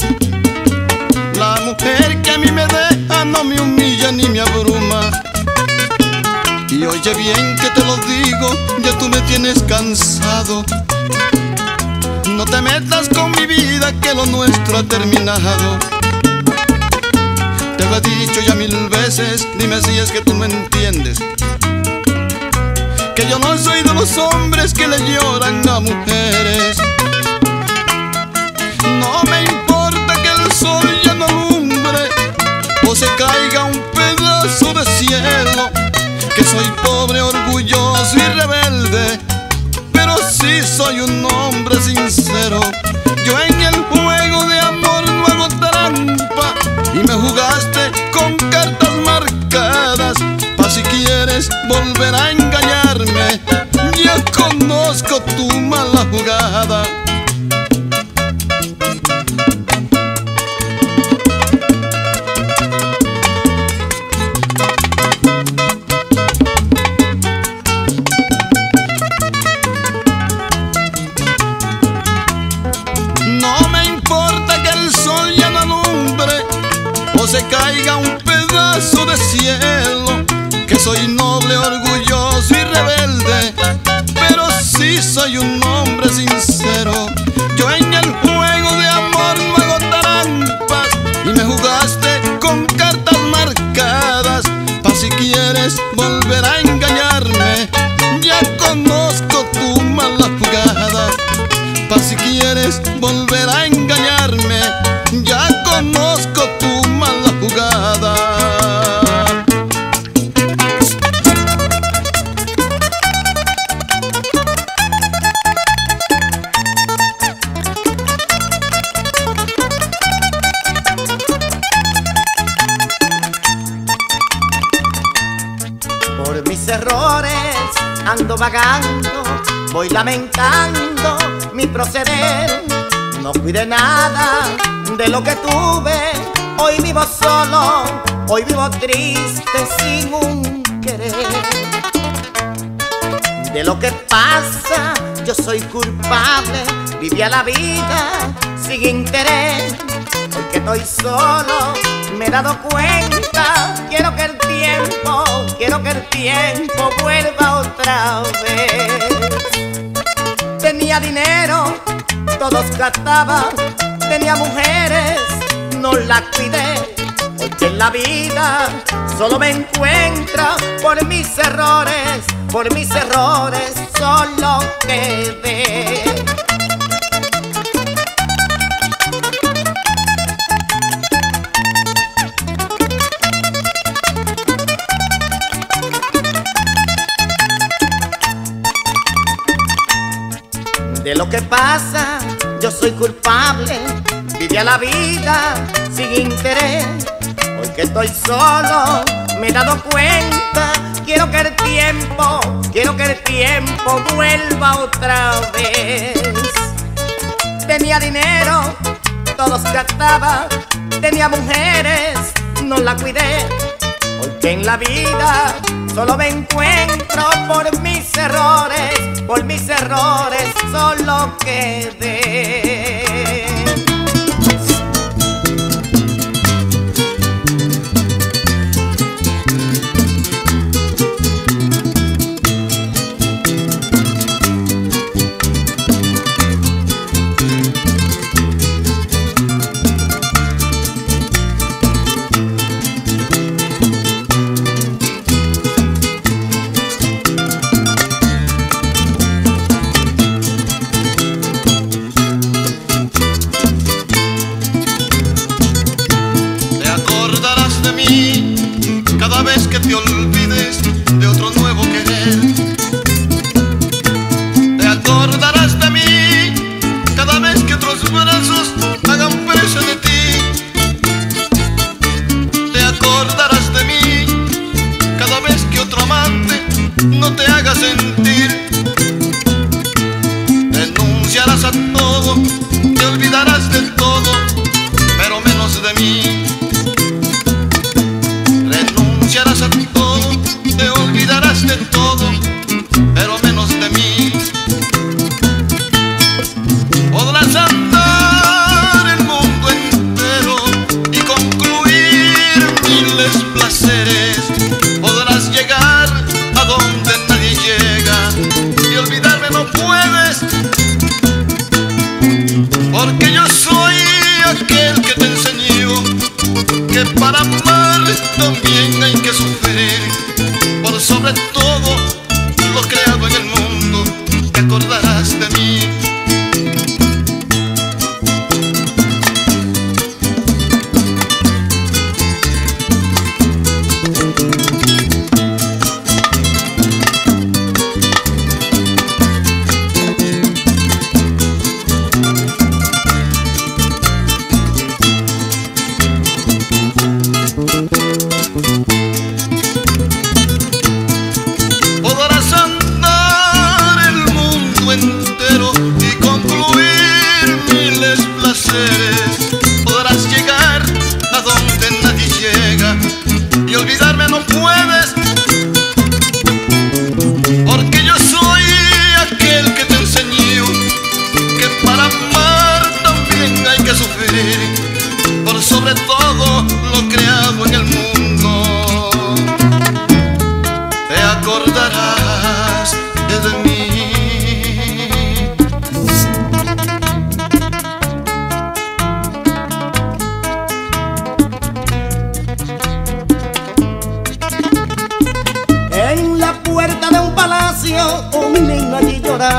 La mujer que a mí me deja no me humilla ni me abruma. Y oye bien que te lo digo, ya tú me tienes cansado. No te metas con mi vida, que lo nuestro ha terminado. Te lo he dicho ya mil veces, dime si es que tú me entiendes. Que yo no soy de los hombres que le lloran a mujeres. No me importa que el sol ya no alumbre o se caiga un pedazo de cielo. Que soy pobre, orgulloso y rebelde, pero sí soy un hombre sincero. Yo en el juego de amor no hago trampa, y me jugaste con cartas marcadas. caiga un pedazo de cielo, que soy noble, orgulloso y rebelde, pero sí soy un hombre sincero. Yo en el juego de amor no hago trampas, y me jugaste con cartas marcadas, pa' si quieres volver a engañarme. Ya conozco tu mala jugada, pa' si quieres volver a engañarme. Ya conozco tu mala jugada. Por mis errores ando vagando, voy lamentando mi proceder. No cuide nada de lo que tuve, hoy vivo solo, hoy vivo triste sin un querer. De lo que pasa yo soy culpable, vivía la vida sin interés. Hoy que estoy solo me he dado cuenta, quiero que el tiempo, quiero que el tiempo vuelva otra vez. Tenía dinero, todos gastaban, tenía mujeres, no las cuidé. Hoy que en la vida solo me encuentro por mis errores, por mis errores solo quedé. De lo que pasa yo soy culpable, vivía la vida sin interés. Hoy que estoy solo me he dado cuenta, quiero que el tiempo, quiero que el tiempo vuelva otra vez. Tenía dinero, todos gastaban, tenía mujeres, no la cuidé. Hoy que en la vida solo me encuentro por mis errores, por mis errores solo quedé. Cada vez que te olvides de otro nuevo querer, te acordarás de mí. Cada vez que otros brazos hagan presa de ti, te acordarás de mí. Cada vez que otro amante no te haga sentir, renunciarás a todo, te olvidarás de todo, pero menos de mí. Renunciarás a todo, te olvidarás de todo, pero menos de mí. Podrás andar el mundo entero y concluir miles placeres. Podrás llegar a donde nadie llega y olvidarme no puedes, porque yo soy aquel que te enseñó que para amar también hay que sufrir. Por sobre todo lo creado en el mundo, te acordarás de mí.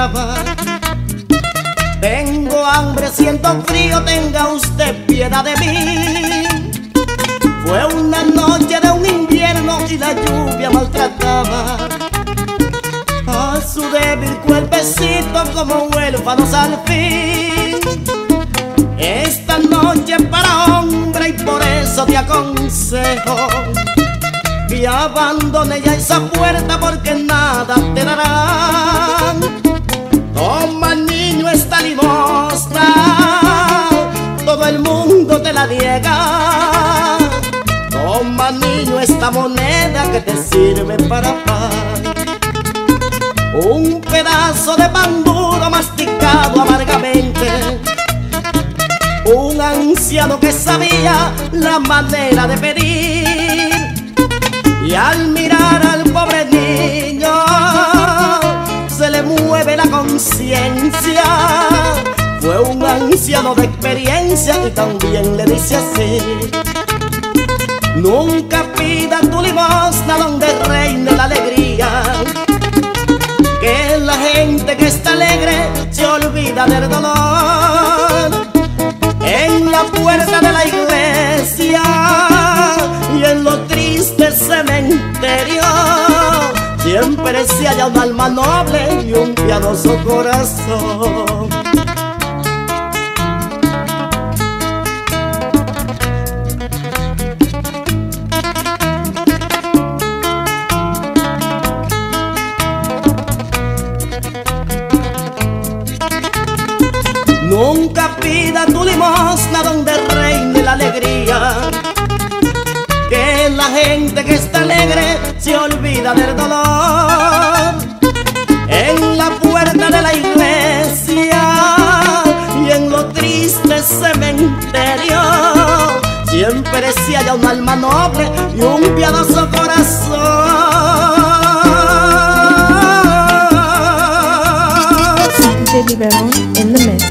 maltrataba. Tengo hambre, siento frío, tenga usted piedad de mí. Fue una noche de un invierno y la lluvia maltrataba a su débil cuerpecito como huérfanos al fin. Esta noche para hombre y por eso te aconsejo que abandone ya esa puerta porque nada te darán. Toma, niño, esta limosna, todo el mundo te la niega. Toma, niño, esta moneda que te sirve para pan. Un pedazo de pan duro masticado amargamente. Un anciano que sabía la manera de pedir. Y al mirar al pobre niño se le mueve la conciencia. Fue un anciano de experiencia y también le dice así: nunca pida tu limosna donde reine la alegría, que la gente que está alegre se olvida del dolor. En la puerta de la iglesia y en los tristes cementerios siempre se halla un alma noble y un piadoso corazón. Nunca pida tu limosna donde reine la alegría, que la gente que está alegre se olvida del dolor. En la puerta de la iglesia y en los tristes cementerios siempre se halla un alma noble y un piadoso corazón. D J Verón in the mix.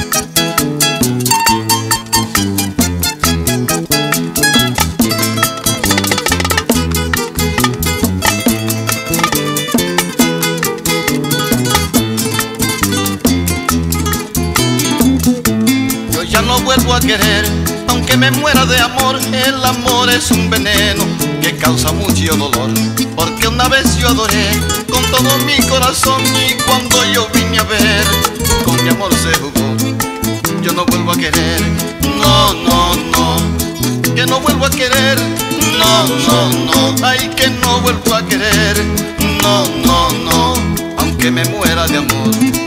Ya no vuelvo a querer, aunque me muera de amor. El amor es un veneno que causa mucho dolor. Porque una vez yo adoré con todo mi corazón y cuando yo vine a ver, con mi amor se jugó. Yo no vuelvo a querer, no, no, no. Que no vuelvo a querer, no, no, no. Ay, que no vuelvo a querer, no, no, no. Aunque me muera de amor.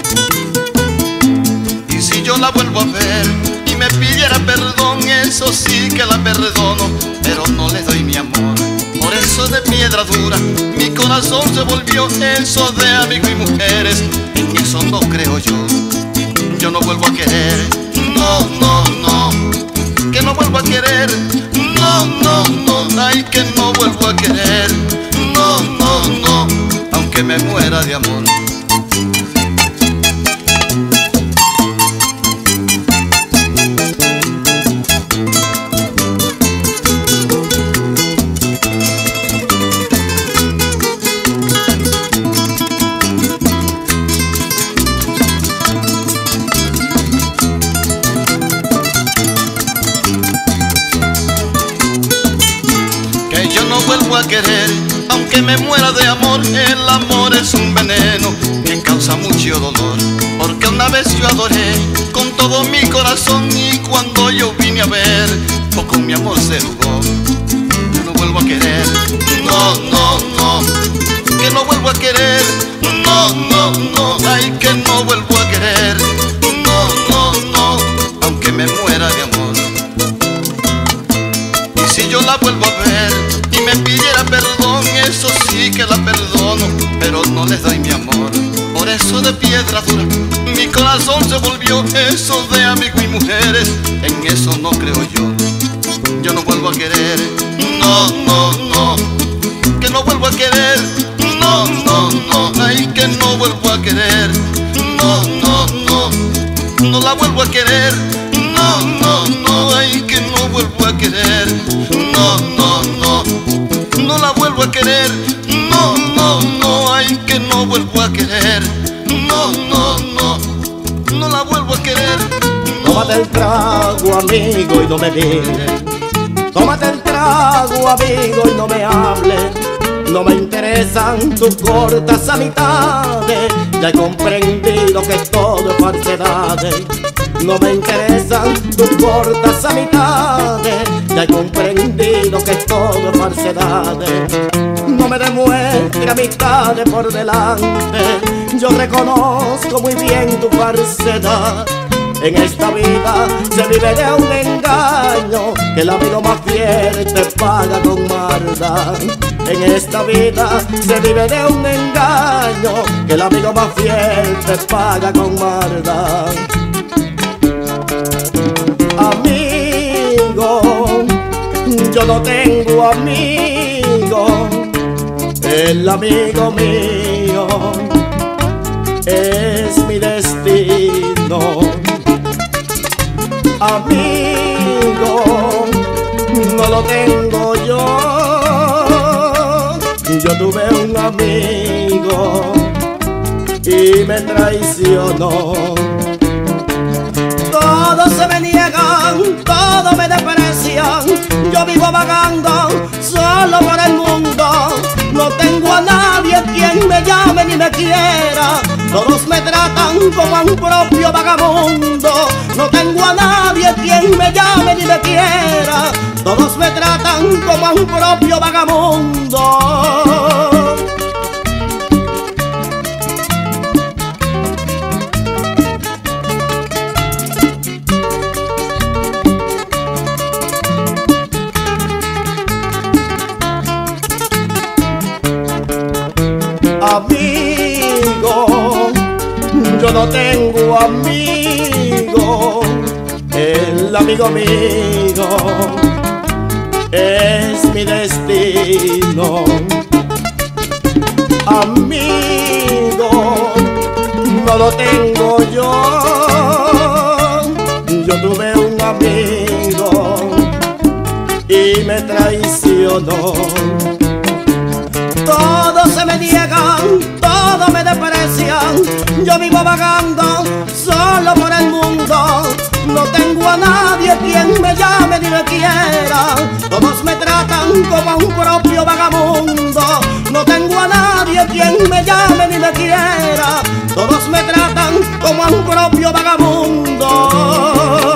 Y si yo la vuelvo a ver y me pidiera perdón, eso sí que la perdono, pero no le doy mi amor. Por eso de piedra dura mi corazón se volvió. Eso de amigo y mujeres, en eso no creo yo. Yo no vuelvo a querer, no, no, no. Que no vuelvo a querer, no, no, no. Ay, que no vuelvo a querer, no, no, no. Aunque me muera de amor. A querer, aunque me muera de amor. El amor es un veneno que causa mucho dolor. Porque una vez yo adoré con todo mi corazón y cuando yo vine a ver, o con mi amor se jugó. Yo no vuelvo a querer, no, no, no. Que no vuelvo a querer, no, no, no. Ay, que no vuelvo a querer, no, no, no. Aunque me muera de amor. Y si yo la vuelvo a ver y me pidiera perdón, eso sí que la perdono, pero no les doy mi amor. Por eso de piedra dura mi corazón se volvió. Eso de amigos y mujeres, en eso no creo yo. Yo no vuelvo a querer, no, no, no. Que no vuelvo a querer, no, no, no. Ay, que no vuelvo a querer, no, no, no. No la vuelvo a querer, no, no, no. Ay, que no vuelvo a querer, no, no, no. No la vuelvo a querer, no, no, no. Ay, que no vuelvo a querer, no, no. Tómate el trago, amigo, y no me mires. Tómate el trago, amigo, y no me hables. No me interesan tus cortas amistades. Ya he comprendido que todo es falsedades. No me interesan tus cortas amistades. Ya he comprendido que todo es falsedades. No me demuestres amistades por delante. Yo reconozco muy bien tu falsedad. En esta vida se vive de un engaño, que el amigo más fiel te paga con maldad. En esta vida se vive de un engaño, que el amigo más fiel te paga con maldad. Amigo, yo no tengo amigo. El amigo mío es mi destino. Amigo, no lo tengo yo. Yo tuve un amigo y me traicionó. Todos se me niegan, todos me desprecian. Yo vivo vagando solo por el mundo. No tengo a nadie quien me llame ni me quiera. Todos me tratan como a un propio vagabundo. No tengo a nadie quien me llame ni me quiera. Todos me tratan como a un propio vagabundo. Amigo, yo no tengo amigo. El amigo mío es mi destino. Amigo, no lo tengo yo. Yo tuve un amigo y me traicionó. Todos se me niegan, todos me desprecian. Yo vivo vagando solo por el mundo. No tengo a nadie quien me llame ni me quiera. Todos me tratan como a un propio vagabundo. No tengo a nadie quien me llame ni me quiera. Todos me tratan como a un propio vagabundo.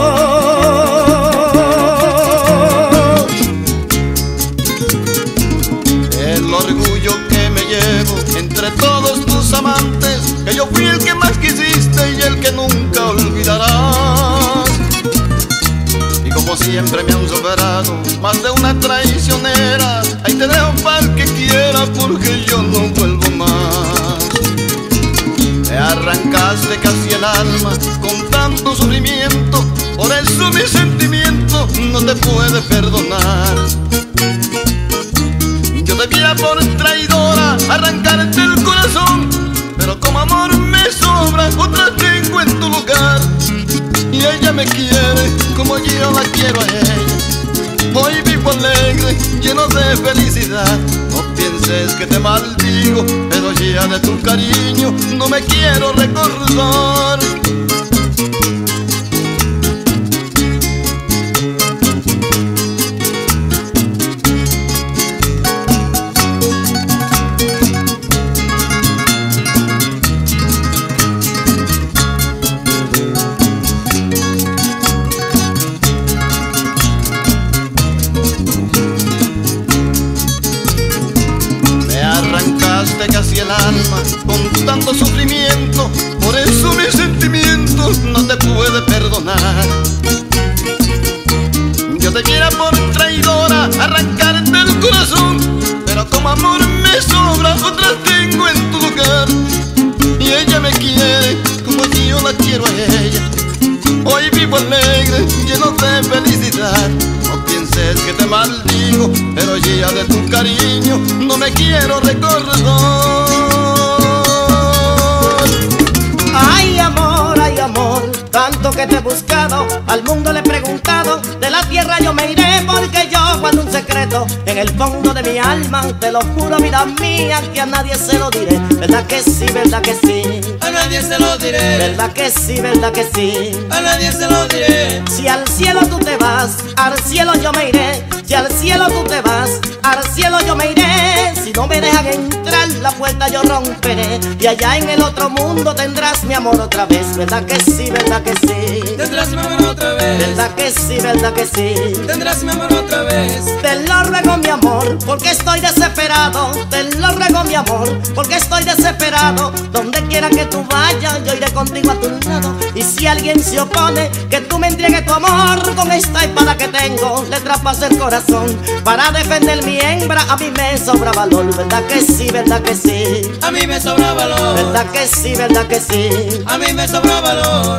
Entre todos tus amantes, que yo fui el que más quisiste y el que nunca olvidarás. Y como siempre me han superado más de una traicionera, ahí te dejo para el que quiera porque yo no vuelvo más. Me arrancaste casi el alma con tanto sufrimiento, por eso mi sentimiento no te puede perdonar. Yo debía por traidora arrancarte el corazón, pero como amor me sobra, otra tengo en tu lugar. Y ella me quiere como yo la quiero a ella. Hoy vivo alegre, lleno de felicidad. No pienses que te maldigo, pero ya de tu cariño no me quiero recordar. Casi el alma con tanto sufrimiento, por eso mis sentimientos no te puede perdonar. Yo te quiera por traidora arrancarte el corazón, pero como amor me sobra, otra tengo en tu lugar. Y ella me quiere como yo la quiero a ella. Hoy vivo alegre, lleno de felicidad. No pienses que te maldigo, pero ya de tu cariño no me quiero recordar. Ay amor, ay amor, tanto que te he buscado, al mundo le he preguntado, de la tierra yo me iré porque yo guardo un secreto en el fondo de mi alma, te lo juro vida mía que a nadie se lo diré. ¿Verdad que sí, verdad que sí? nadie se lo diré. Verdad que sí, verdad que sí. A nadie se lo diré. Si al cielo tú te vas, al cielo yo me iré. Si al cielo tú te vas, al cielo yo me iré. Si no me dejan entrar, la puerta yo romperé. Y allá en el otro mundo tendrás mi amor otra vez. Verdad que sí, verdad que sí. Tendrás mi amor otra vez. Verdad que sí, verdad que sí. Tendrás mi amor otra vez. Te lo ruego mi amor, porque estoy desesperado. Te lo ruego mi amor, porque estoy desesperado. Donde quiera que tú vayas, yo iré contigo a tu lado. Y si alguien se opone, que tú me entregues tu amor. Con esta espada que tengo, le traspasé el corazón. Para defender mi hembra, a mí me sobra valor. Verdad que sí, verdad que sí. A mí me sobra valor. Verdad que sí, verdad que sí. A mí me sobra valor.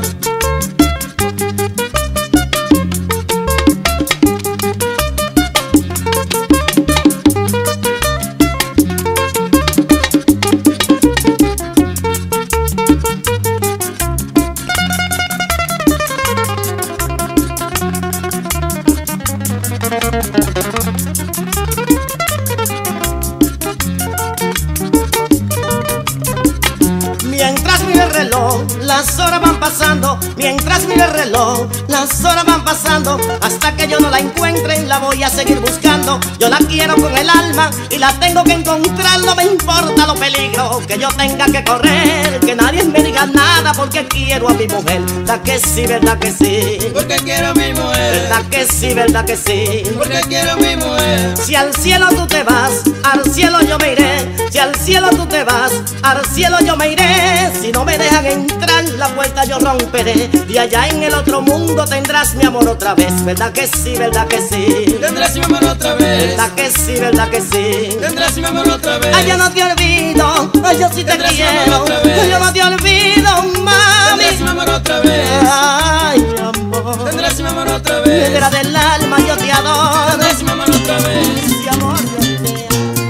Mientras miro el reloj, las horas van pasando. Mientras miro el reloj, las horas van pasando. Hasta que yo no la encuentre, la voy a seguir buscando. Yo la quiero con el alma y la tengo que encontrar. No me importa los peligros que yo tenga que correr. Que nadie me diga nada porque quiero a mi mujer. Verdad que sí, verdad que sí. Porque quiero a mi mujer. Verdad que sí, verdad que sí. Porque quiero a mi mujer. Si al cielo tú te vas, al cielo yo me iré. Si al cielo tú te vas, al cielo yo me iré. Si no me dejan entrar, la puerta yo romperé. Y allá en el otro mundo tendrás mi amor otra vez. Verdad que sí, verdad que sí. Tendrás mi amor otra vez. Verdad que sí, verdad que sí. Tendrás mi amor otra vez. Ay, yo no te olvido, ay, yo sí te Tendrás mi amor quiero. otra vez. Ay, yo no te olvido, mami. Tendrás mi amor otra vez. Ay, amor. Tendrás mi amor otra vez. Negra del alma, yo te adoro. Tendrás mi amor otra vez. Sí, amor, yo te amo.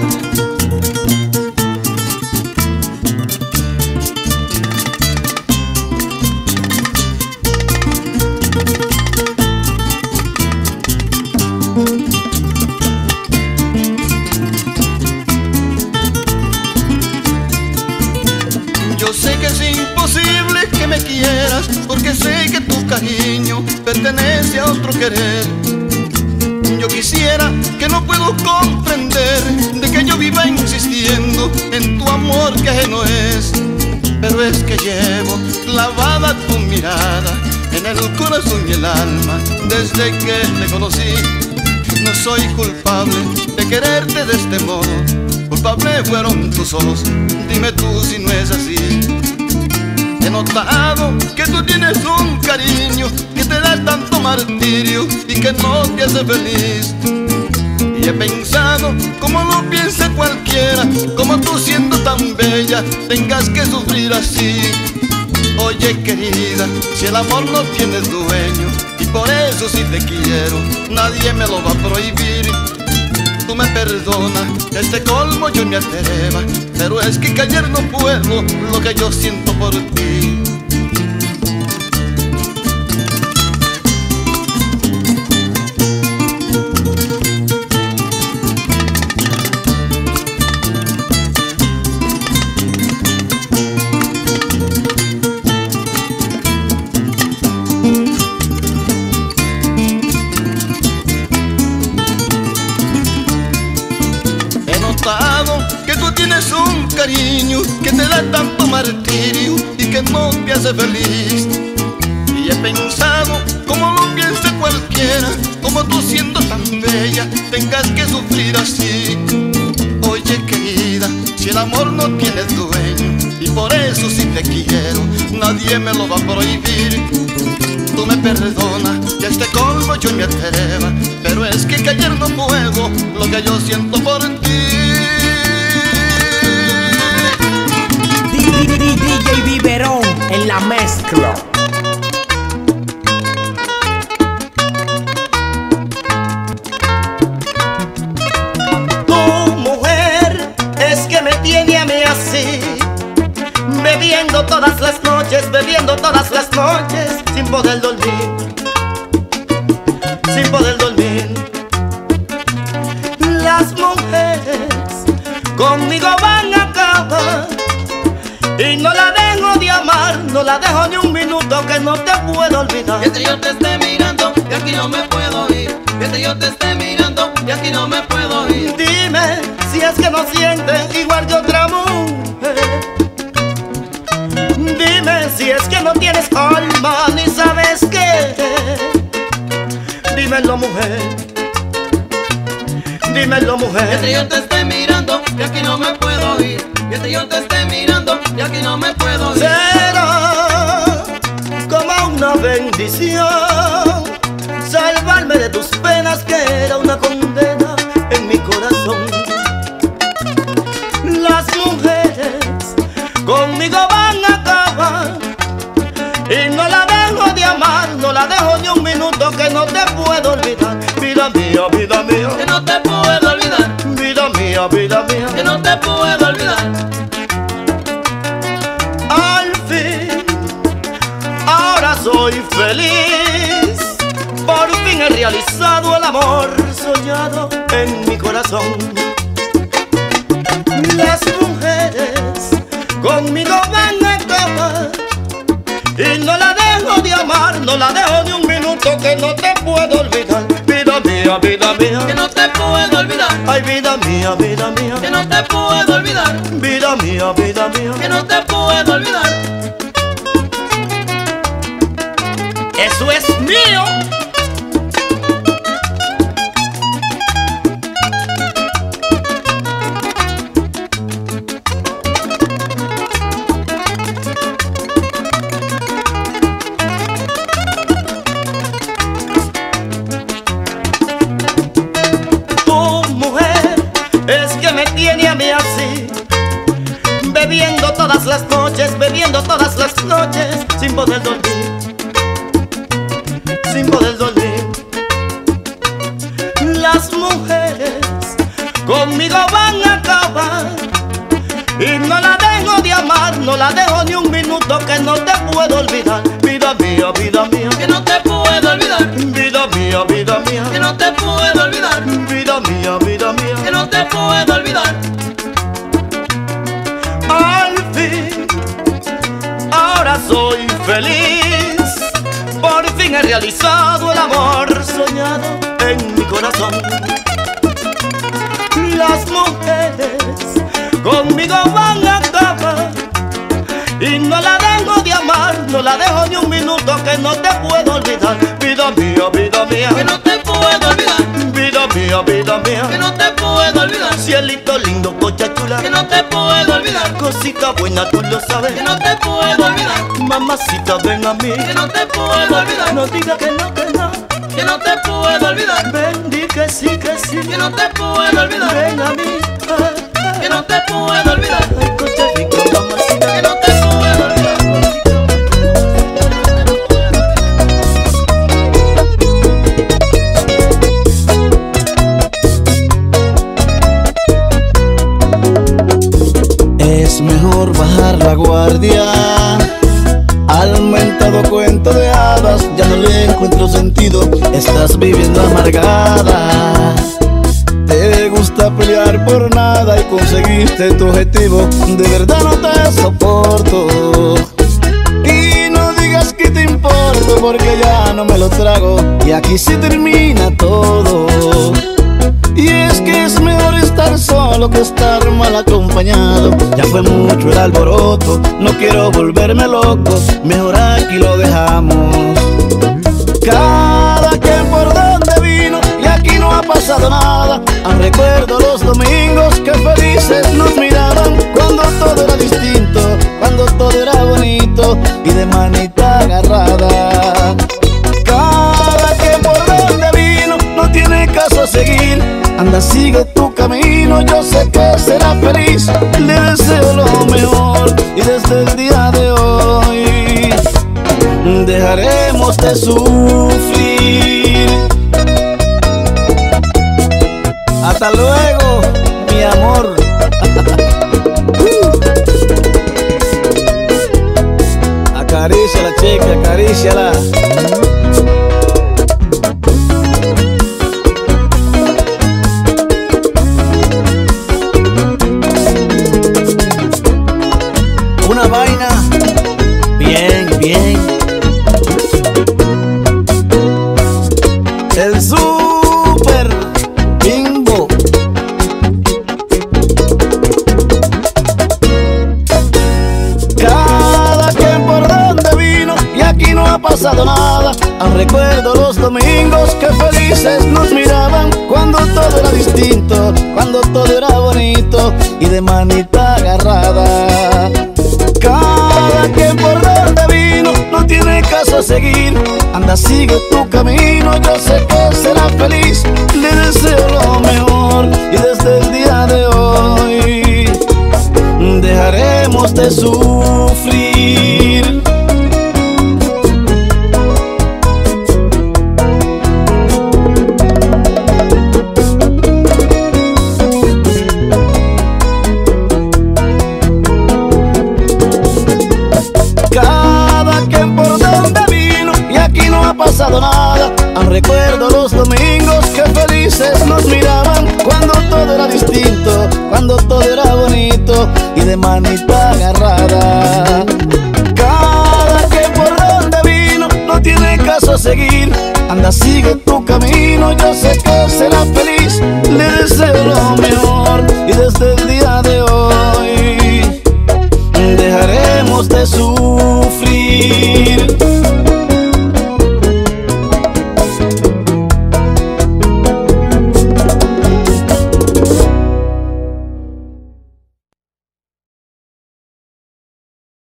Yo sé que es imposible que me quieras, porque sé que tu cariño pertenece a otro querer. Yo quisiera que no puedo comprender de que yo viva insistiendo en tu amor que ajeno es. Pero es que llevo clavada tu mirada en el corazón y el alma desde que te conocí. No soy culpable de quererte de este modo, culpable fueron tus ojos, dime tú si no es así. He notado que tú tienes un cariño que te da tanto martirio y que no te hace feliz. Y he pensado, como lo piensa cualquiera, como tú siendo tan bella tengas que sufrir así. Oye querida, si el amor no tiene dueño, y por eso si te quiero, nadie me lo va a prohibir. Tú me perdonas, este colmo yo me atreva, pero es que callar no puedo lo que yo siento por ti. Que tú tienes un cariño que te da tanto martirio y que no te hace feliz. Y he pensado, como lo piensa cualquiera, como tú siendo tan bella tengas que sufrir así. Oye querida, si el amor no tiene dueño, y por eso si te quiero, nadie me lo va a prohibir. Tú me perdonas, y a este colmo yo me atreva, pero es que callar no puedo lo que yo siento por ti. D J Biberón en la mezcla. Tu mujer es que me tiene a mí así, bebiendo todas las noches, bebiendo todas las noches, sin poder dormir, sin poder dormir. Las mujeres conmigo van a acabar y no la dejo de amar. la dejo ni un minuto, que no te puedo olvidar. Mientras yo te esté mirando, y aquí no me puedo ir. Mientras yo te esté mirando, y aquí no me puedo ir. Dime si es que no sientes igual que otra mujer. Dime si es que no tienes alma ni sabes qué. Dímelo, mujer. Dímelo, mujer. Mientras yo te esté mirando, y aquí no me puedo ir. Mientras yo te esté mirando, y aquí no me puedo ir. Será como una bendición salvarme de tus penas, que era una condena en mi corazón. Las mujeres conmigo van a acabar y no la dejo de amar, no la dejo ni un minuto, que no te puedo olvidar. Vida mía, vida mía, Que no te puedo olvidar. vida mía, vida mía. Que no te puedo olvidar. Al fin, ahora soy feliz. Por fin he realizado el amor soñado en mi corazón. Las mujeres conmigo van a acabar y no la dejo de amar, no la dejo ni un minuto, que no te puedo olvidar. Vida mía, vida mía, Que no te puedo olvidar. ay, vida mía, vida mía, Que no te puedo olvidar. vida mía, vida mía. Que no te puedo olvidar. Eso es mío. Tiene a mí así, bebiendo todas las noches, bebiendo todas las noches, sin poder dormir, sin poder dormir. Las mujeres conmigo van a acabar y no la dejo de amar, no la dejo ni un minuto, que no te puedo olvidar. Vida mía, vida mía, Que no te puedo olvidar. vida mía, vida mía, Que no te puedo olvidar. vida mía, vida mía. Que no te puedo olvidar. Al fin, ahora soy feliz. Por fin he realizado el amor soñado en mi corazón. Las mujeres conmigo van a acabar y no la dejo de amar, no la dejo ni un minuto, que no te puedo olvidar. Vida mía, vida mía, Que no te puedo olvidar. vida mía, vida Que mía. no te puedo olvidar. Cielito lindo, cocha chula, Que no te puedo olvidar. cosita buena, tú lo sabes. Que no te puedo olvidar. Mamacita, ven a mí. Que no te puedo olvidar. No diga que no, que no. Que no te puedo olvidar. Ven, di que sí, que sí. Que no te puedo olvidar. Ven a mí. Ah, Que no te puedo olvidar. ay, Costa Rica, mamacita. Que no te puedo olvidar. Es mejor bajar la guardia. Al mentado cuento de hadas ya no le encuentro sentido. Estás viviendo amargada. Te gusta pelear por nada y conseguiste tu objetivo. De verdad no te soporto. Y no digas que te importo, porque ya no me lo trago. Y aquí se termina todo. Y es que es mejor estar solo que estar mal acompañado. Ya fue mucho el alboroto, no quiero volverme loco. Mejor aquí lo dejamos. Cada quien por donde vino y aquí no ha pasado nada. Aún recuerdo los domingos que felices nos miraban, cuando todo era distinto, cuando todo era bonito y de manita agarrada. Cada quien por donde vino no tiene caso seguir. Anda, sigue tu camino, yo sé que será feliz. Le deseo lo mejor y desde el día de hoy dejaremos de sufrir. Hasta luego, mi amor. Acaríciala, chica, acaríciala. Una vaina bien recuerdo los domingos que felices nos miraban, cuando todo era distinto, cuando todo era bonito y de manita agarrada. Cada quien por donde vino no tiene caso seguir, anda sigue tu camino, yo sé que serás feliz, le deseo lo mejor y desde el día de hoy dejaremos de sufrir. Cada quien por donde vino y aquí no ha pasado nada. Aún recuerdo los domingos que felices nos miraban, cuando todo era distinto, cuando todo era bonito y de manita agarrada. Cada quien por donde vino no tiene caso seguir, anda sigue tu camino, yo sé que será